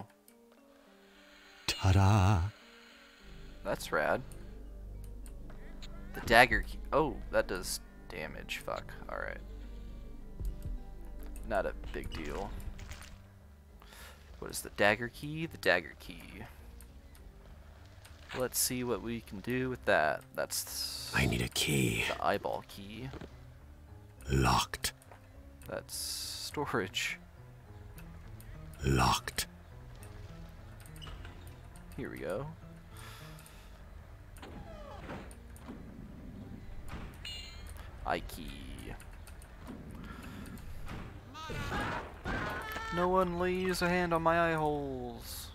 Ta-da. That's rad. The dagger key. Oh, that does damage. Fuck. Alright. Not a big deal. What is the dagger key? The dagger key. Let's see what we can do with that. That's I need a key. the eyeball key. Locked. That's storage. Locked. Here we go. Eye key. No one lays a hand on my eye holes.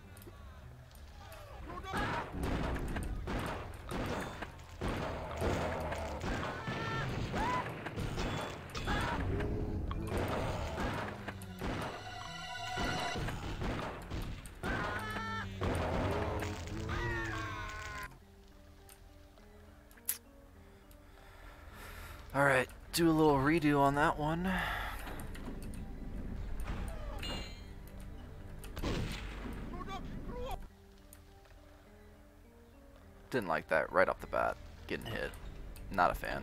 Alright, do a little redo on that one. Didn't like that right off the bat, getting hit. Not a fan.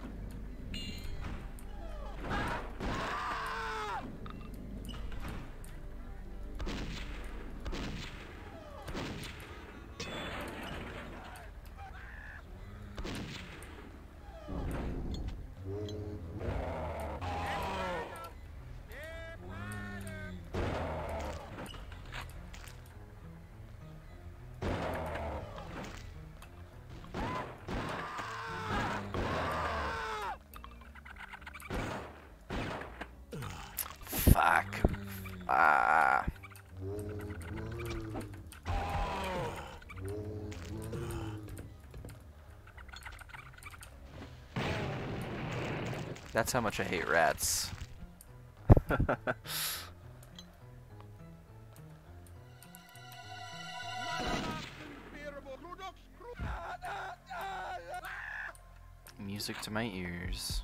Fuck. Ah. That's how much I hate rats. Music to my ears.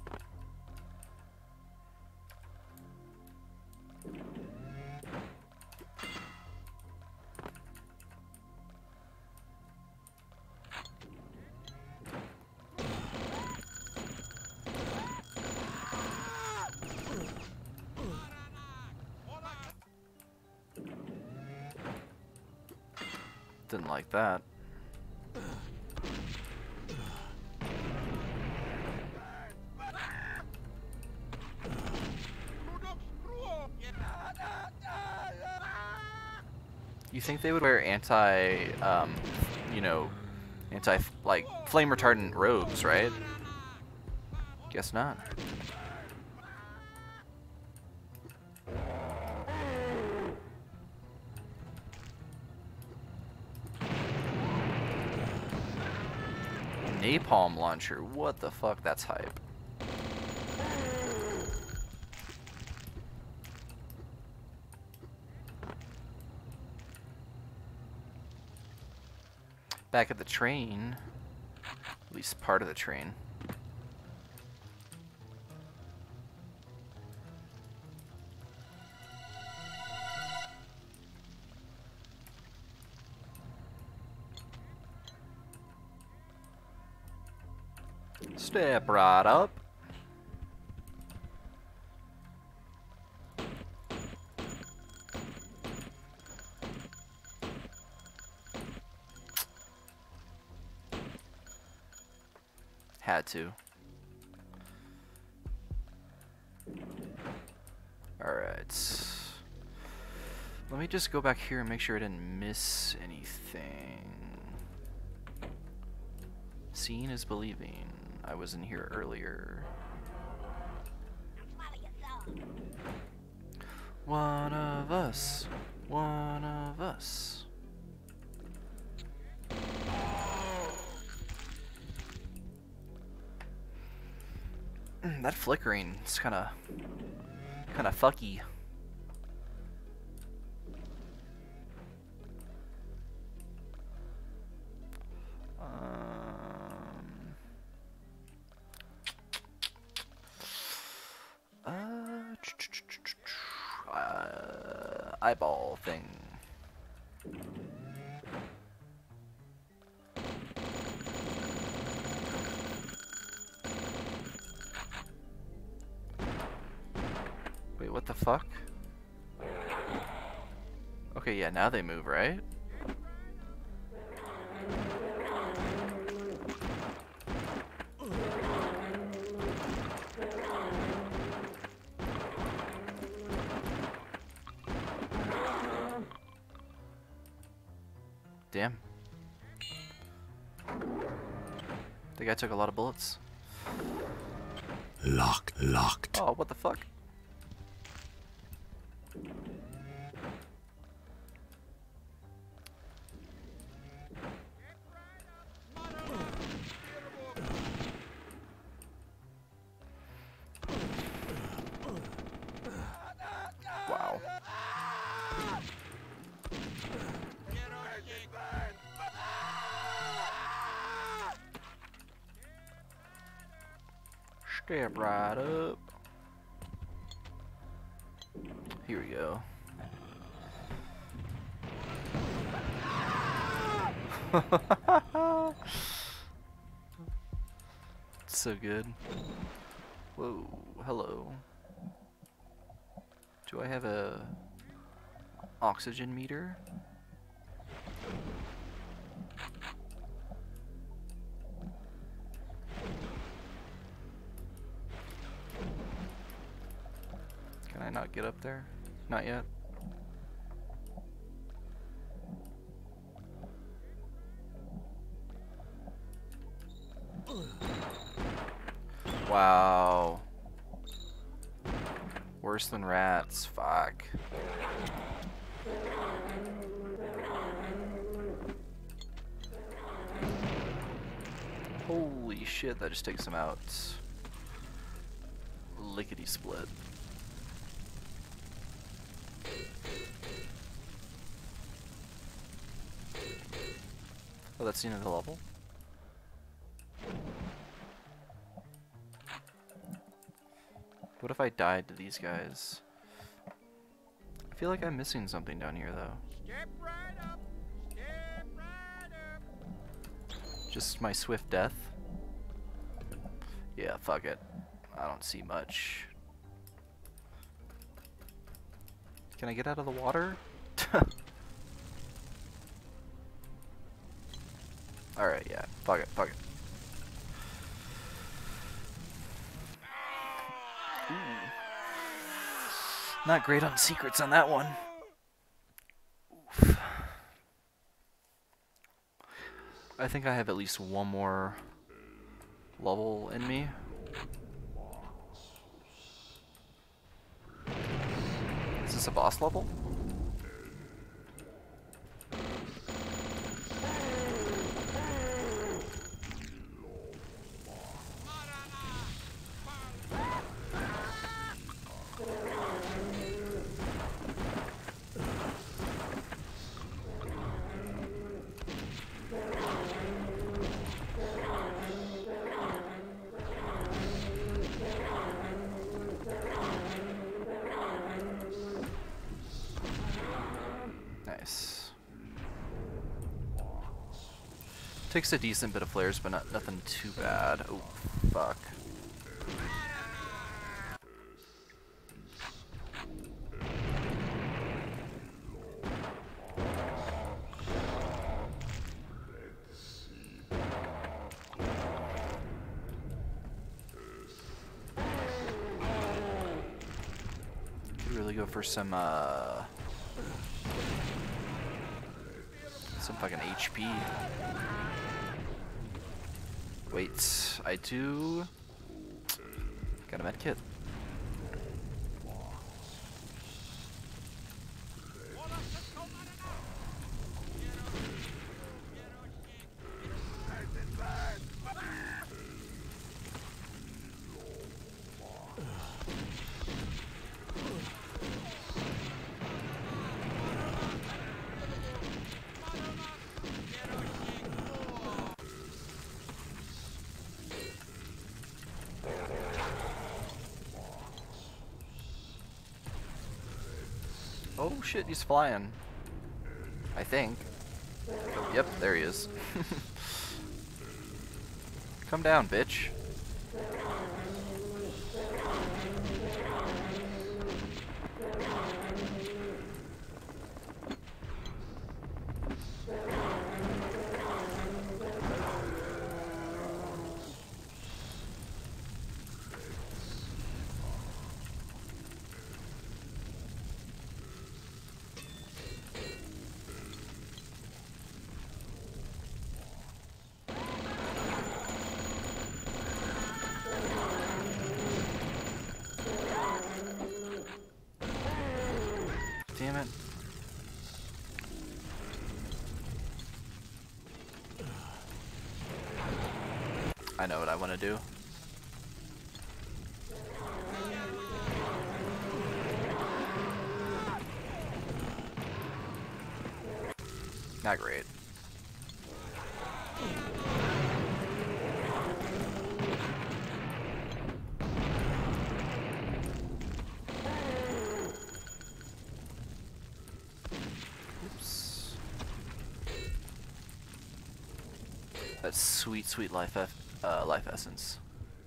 Didn't like that. You think they would wear anti, um, you know, anti, like, flame retardant robes, right? Guess not. Napalm launcher, what the fuck? That's hype. Back at the train, at least part of the train. Step right up. Had to. Alright. Let me just go back here and make sure I didn't miss anything. Seeing is believing. I was in here earlier. One of us. One of us. That flickering is kind of, kind of fucky. Um, uh, uh, eyeball thing. Wait, what the fuck? Okay, yeah, now they move, right? Damn. The guy took a lot of bullets. Locked, locked. Oh, what the fuck? Wow. Step right up. Here we go. So good. Whoa, hello. Do I have a oxygen meter? Can I not get up there? Not yet. Wow. Worse than rats. Fuck. Holy shit, that just takes him out. Lickety split. Oh, that's the end of the level? What if I died to these guys? I feel like I'm missing something down here, though. Step right up. Step right up. Just my swift death? Yeah, fuck it. I don't see much. Can I get out of the water? Alright, yeah. Fuck it, fuck it. Ooh. Not great on secrets on that one. Oof. I think I have at least one more level in me. Is this a boss level? Nice. Takes a decent bit of flares, but not nothing too bad. Oh, fuck. Could really go for some, uh... some fucking H P. Wait, I do... got a med kit. Oh shit, he's flying. I think. Yep, there he is. Come down, bitch. Damn it. I know what I want to do. Not great. That sweet, sweet life, eff uh, life essence.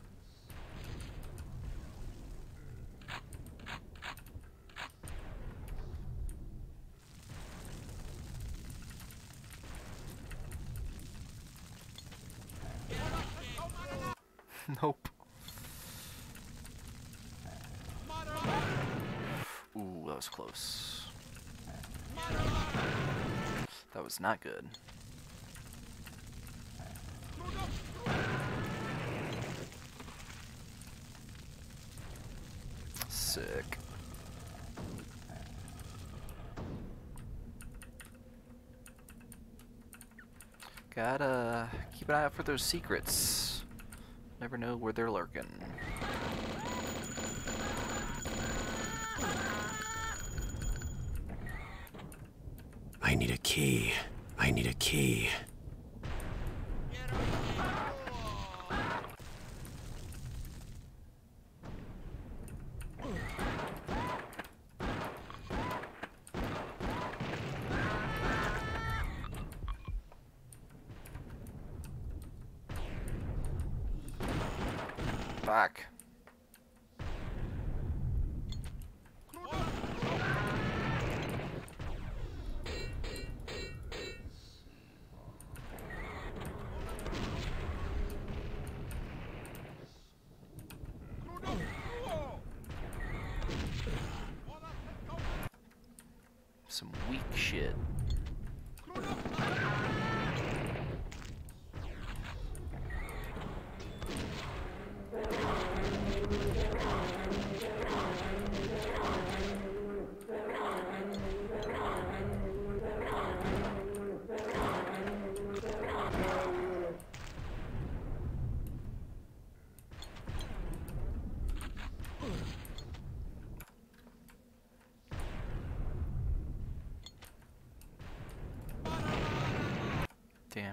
Nope. Ooh, that was close. That was not good. Sick. Gotta keep an eye out for those secrets. Never know where they're lurking. I need a key. I need a key. Fuck. Some weak shit. Damn.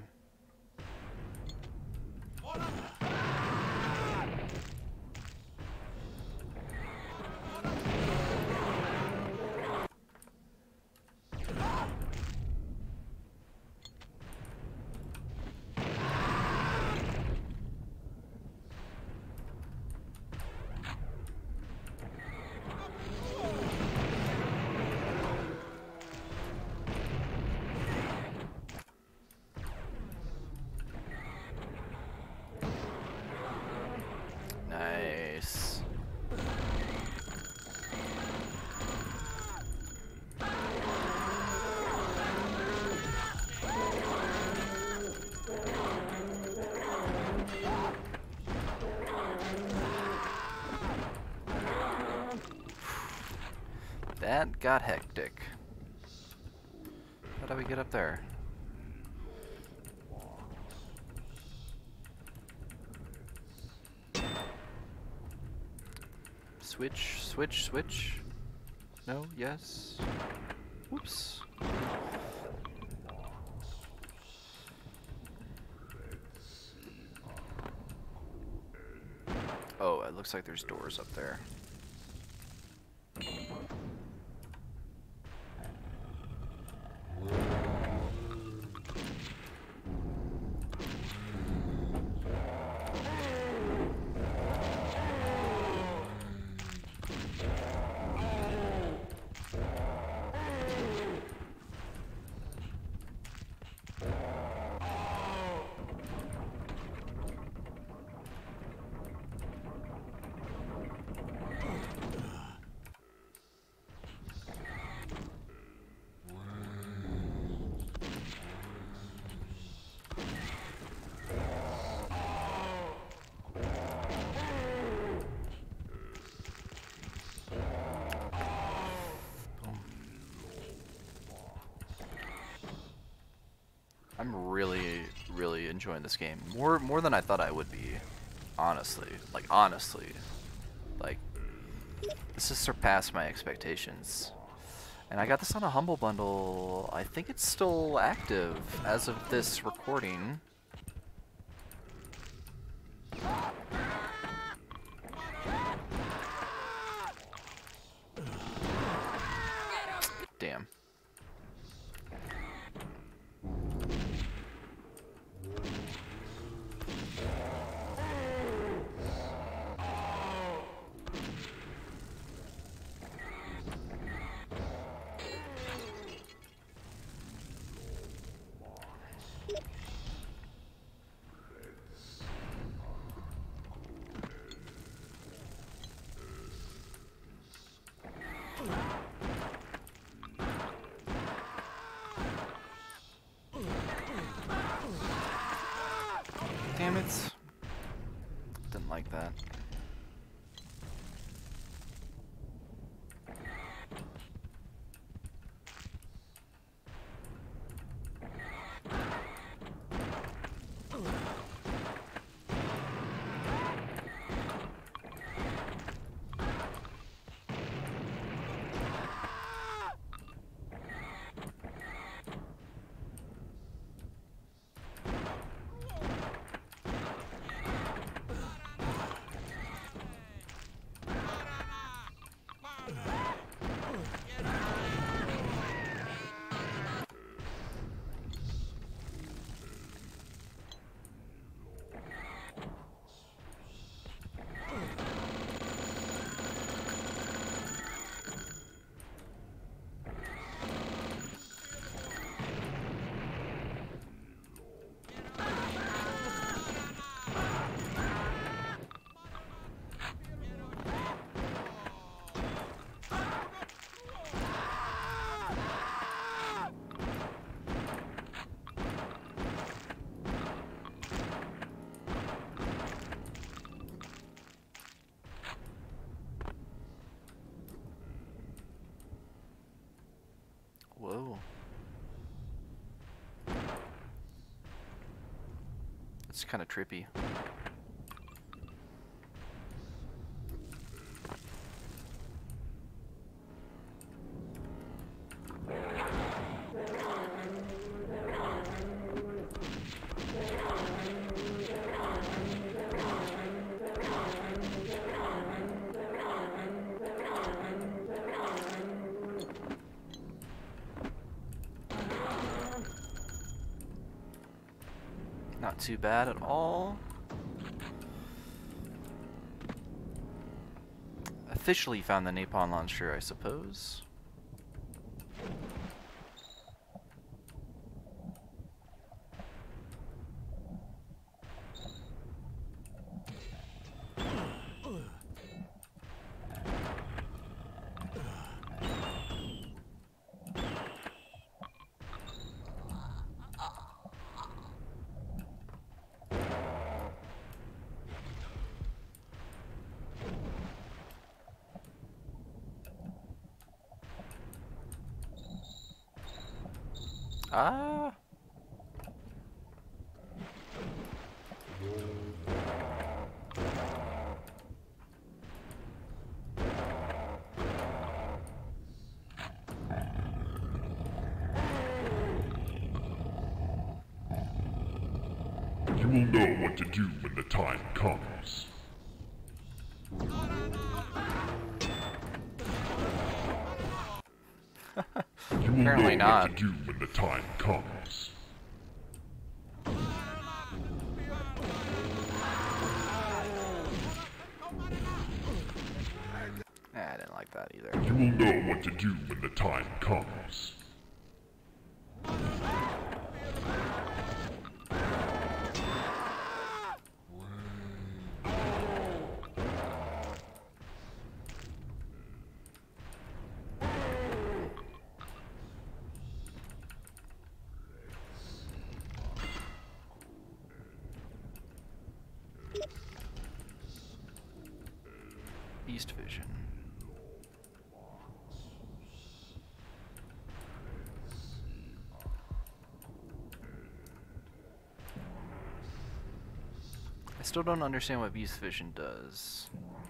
Nice. That got hectic. How do we get up there? Switch, switch, switch. No, yes. Whoops. Oh, it looks like there's doors up there. I'm really, really enjoying this game. More more than I thought I would be. Honestly. Like, honestly. Like, this has surpassed my expectations. And I got this on a Humble Bundle. I think it's still active as of this recording. Damn. Damn it. Didn't like that. It's kind of trippy. Not too bad at all. Officially found the napalm launcher, I suppose. Ah. You will know what to do when the time comes. You will Apparently know not. what to do when the time comes. Nah, I didn't like that either. You will know what to do when the time comes. Beast vision. I still don't understand what beast vision does.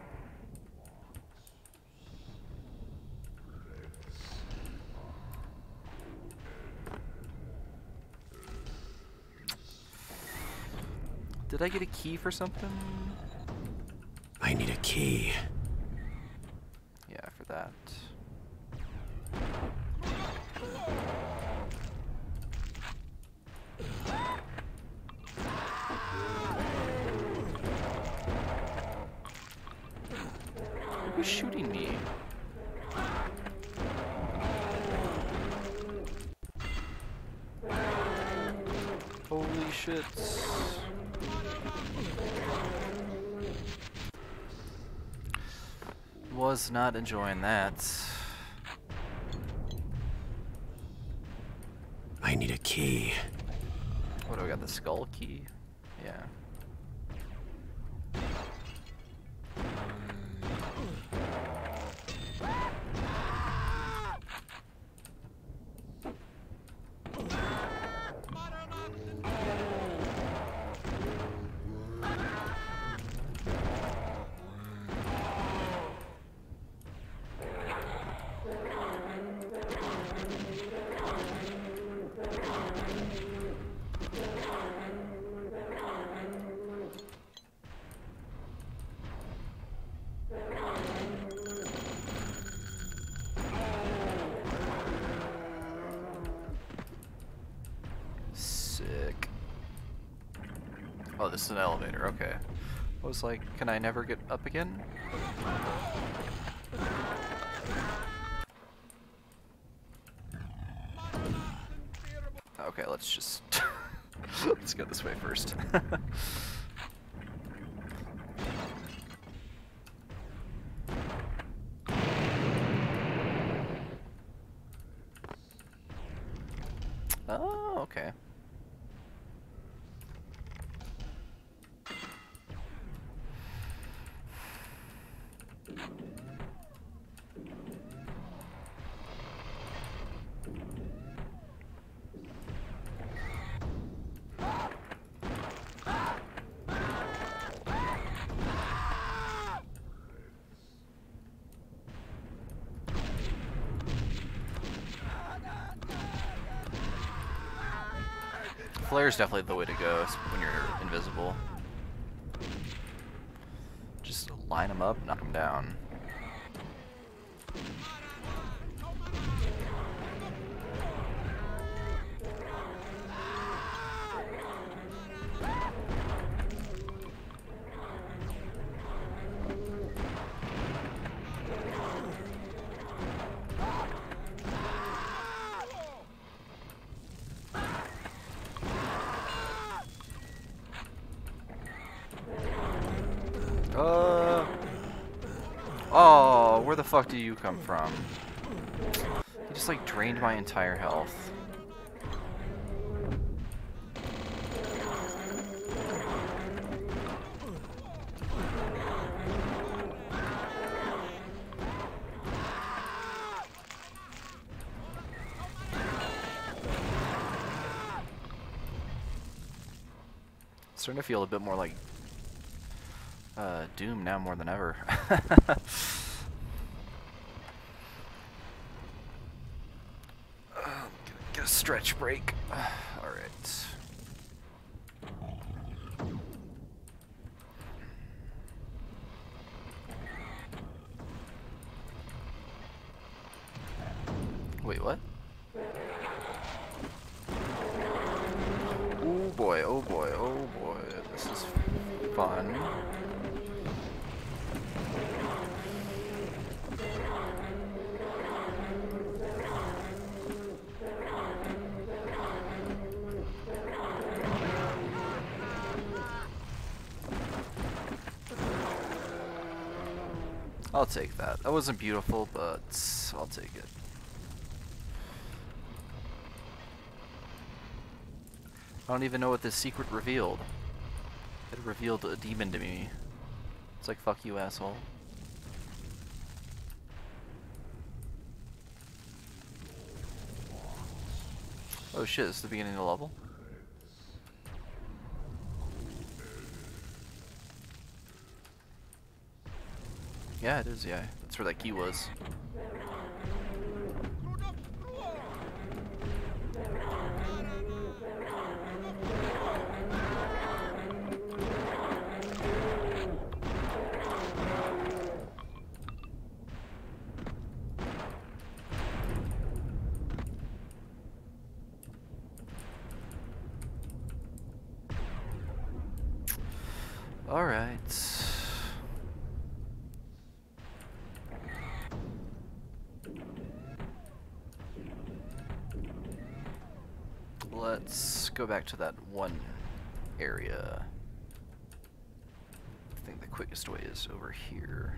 Did I get a key for something? I need a key. Yeah, for that. Who's shooting me? Holy shit. Was not enjoying that. I need a key. What do I got? The skull key? Yeah. Sick. Oh, this is an elevator, okay. I was like, can I never get up again? Okay, let's just... let's go this way first. Oh, okay. Flare's definitely the way to go when you're invisible. Just line them up, knock them down. Uh. Oh, where the fuck do you come from? He just like drained my entire health. It's starting to feel a bit more like Uh, Doom now more than ever. uh, get a stretch break. Alright. Wait, what? Oh boy, oh boy, oh boy. This is fun. I'll take that. That wasn't beautiful, but I'll take it. I don't even know what this secret revealed. It revealed a demon to me. It's like, fuck you, asshole. Oh shit, this is the beginning of the level? Yeah, it is, yeah. That's where that key was. Alright. Let's go back to that one area. I think the quickest way is over here.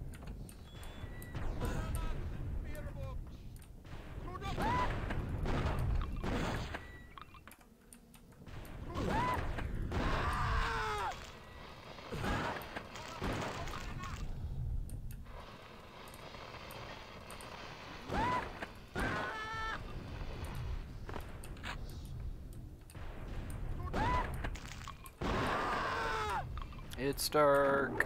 It's dark.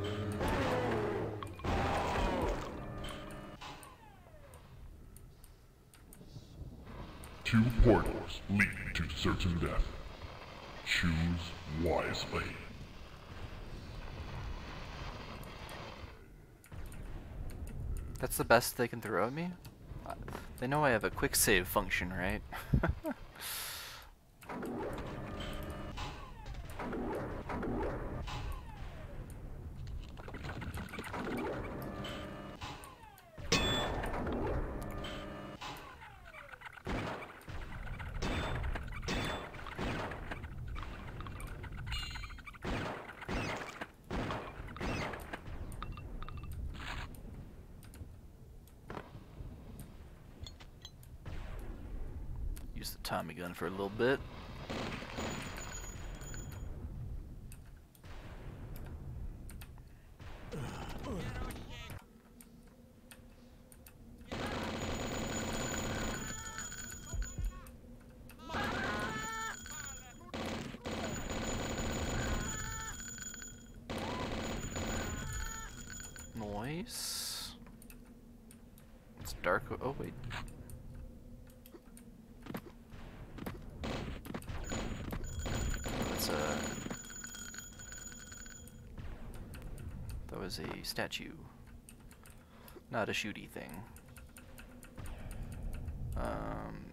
Two portals lead to certain death. Choose wisely. That's the best they can throw at me? Uh, They know I have a quick save function, right? Use the Tommy gun for a little bit. Noise. It's dark. Oh wait. that's a... That was a statue. Not a shooty thing. Um...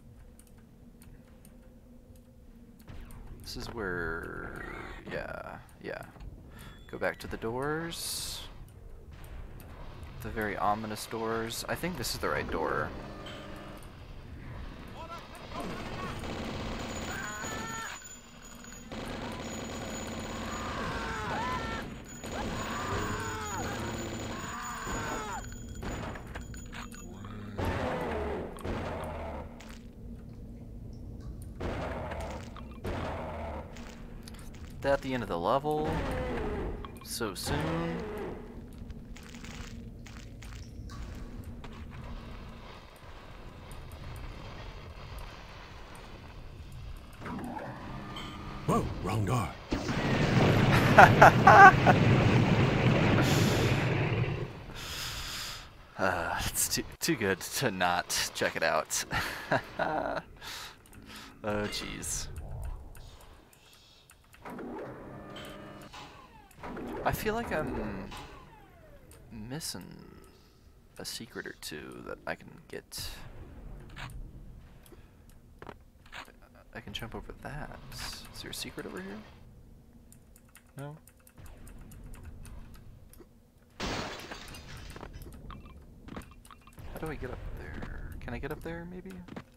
This is where... Yeah, yeah. Go back to the doors. The very ominous doors. I think this is the right door. At the end of the level. So soon. Whoa, wrong door. uh, it's too too good to not check it out. Oh jeez. I feel like I'm missing a secret or two that I can get. I can jump over that. Is there a secret over here? No? How do I get up there? Can I get up there, maybe?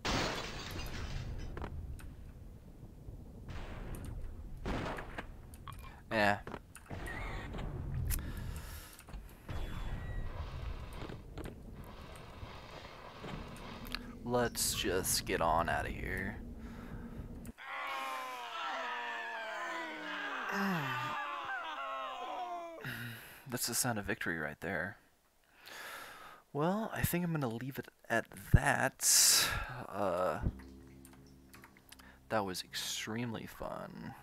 Eh. Let's just get on out of here. That's the sound of victory right there. Well, I think I'm gonna leave it at that. Uh, that was extremely fun.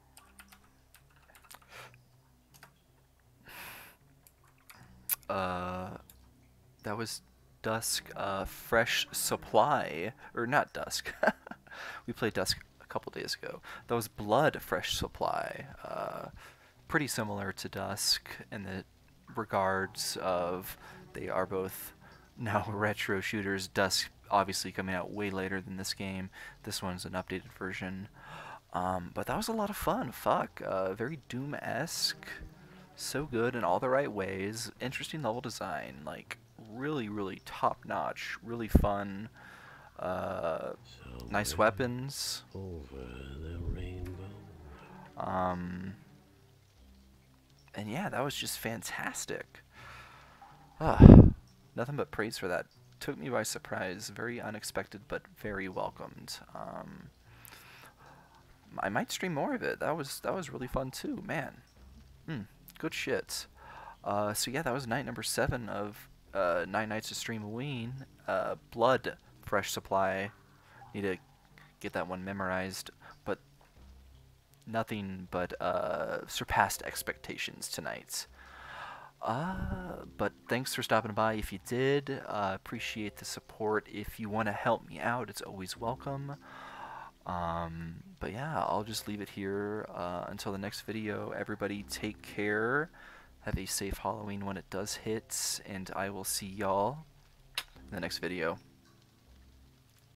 Uh, that was Dusk, uh, Fresh Supply, or not Dusk. We played Dusk a couple days ago. That was Blood Fresh Supply. Uh, pretty similar to Dusk in the regards of they are both now retro shooters. Dusk obviously coming out way later than this game. This one's an updated version. Um, but that was a lot of fun. Fuck. Uh, very Doom-esque. So good in all the right ways. Interesting level design. Like, really, really top-notch. Really fun. Uh, So nice we're weapons. over the rainbow. Um, and yeah, that was just fantastic. Ah, nothing but praise for that. Took me by surprise. Very unexpected, but very welcomed. Um, I might stream more of it. That was that was really fun too, man. Hmm, good shit. Uh, so yeah, that was night number seven of uh, Nine Nights of Stream-O-Ween. Uh, Blood Fresh Supply. Need to get that one memorized, but nothing but uh, surpassed expectations tonight. Uh, but thanks for stopping by if you did. Uh, appreciate the support. If you want to help me out, it's always welcome. Um, but yeah, I'll just leave it here uh, until the next video. Everybody take care. Have a safe Halloween when it does hit, and I will see y'all in the next video.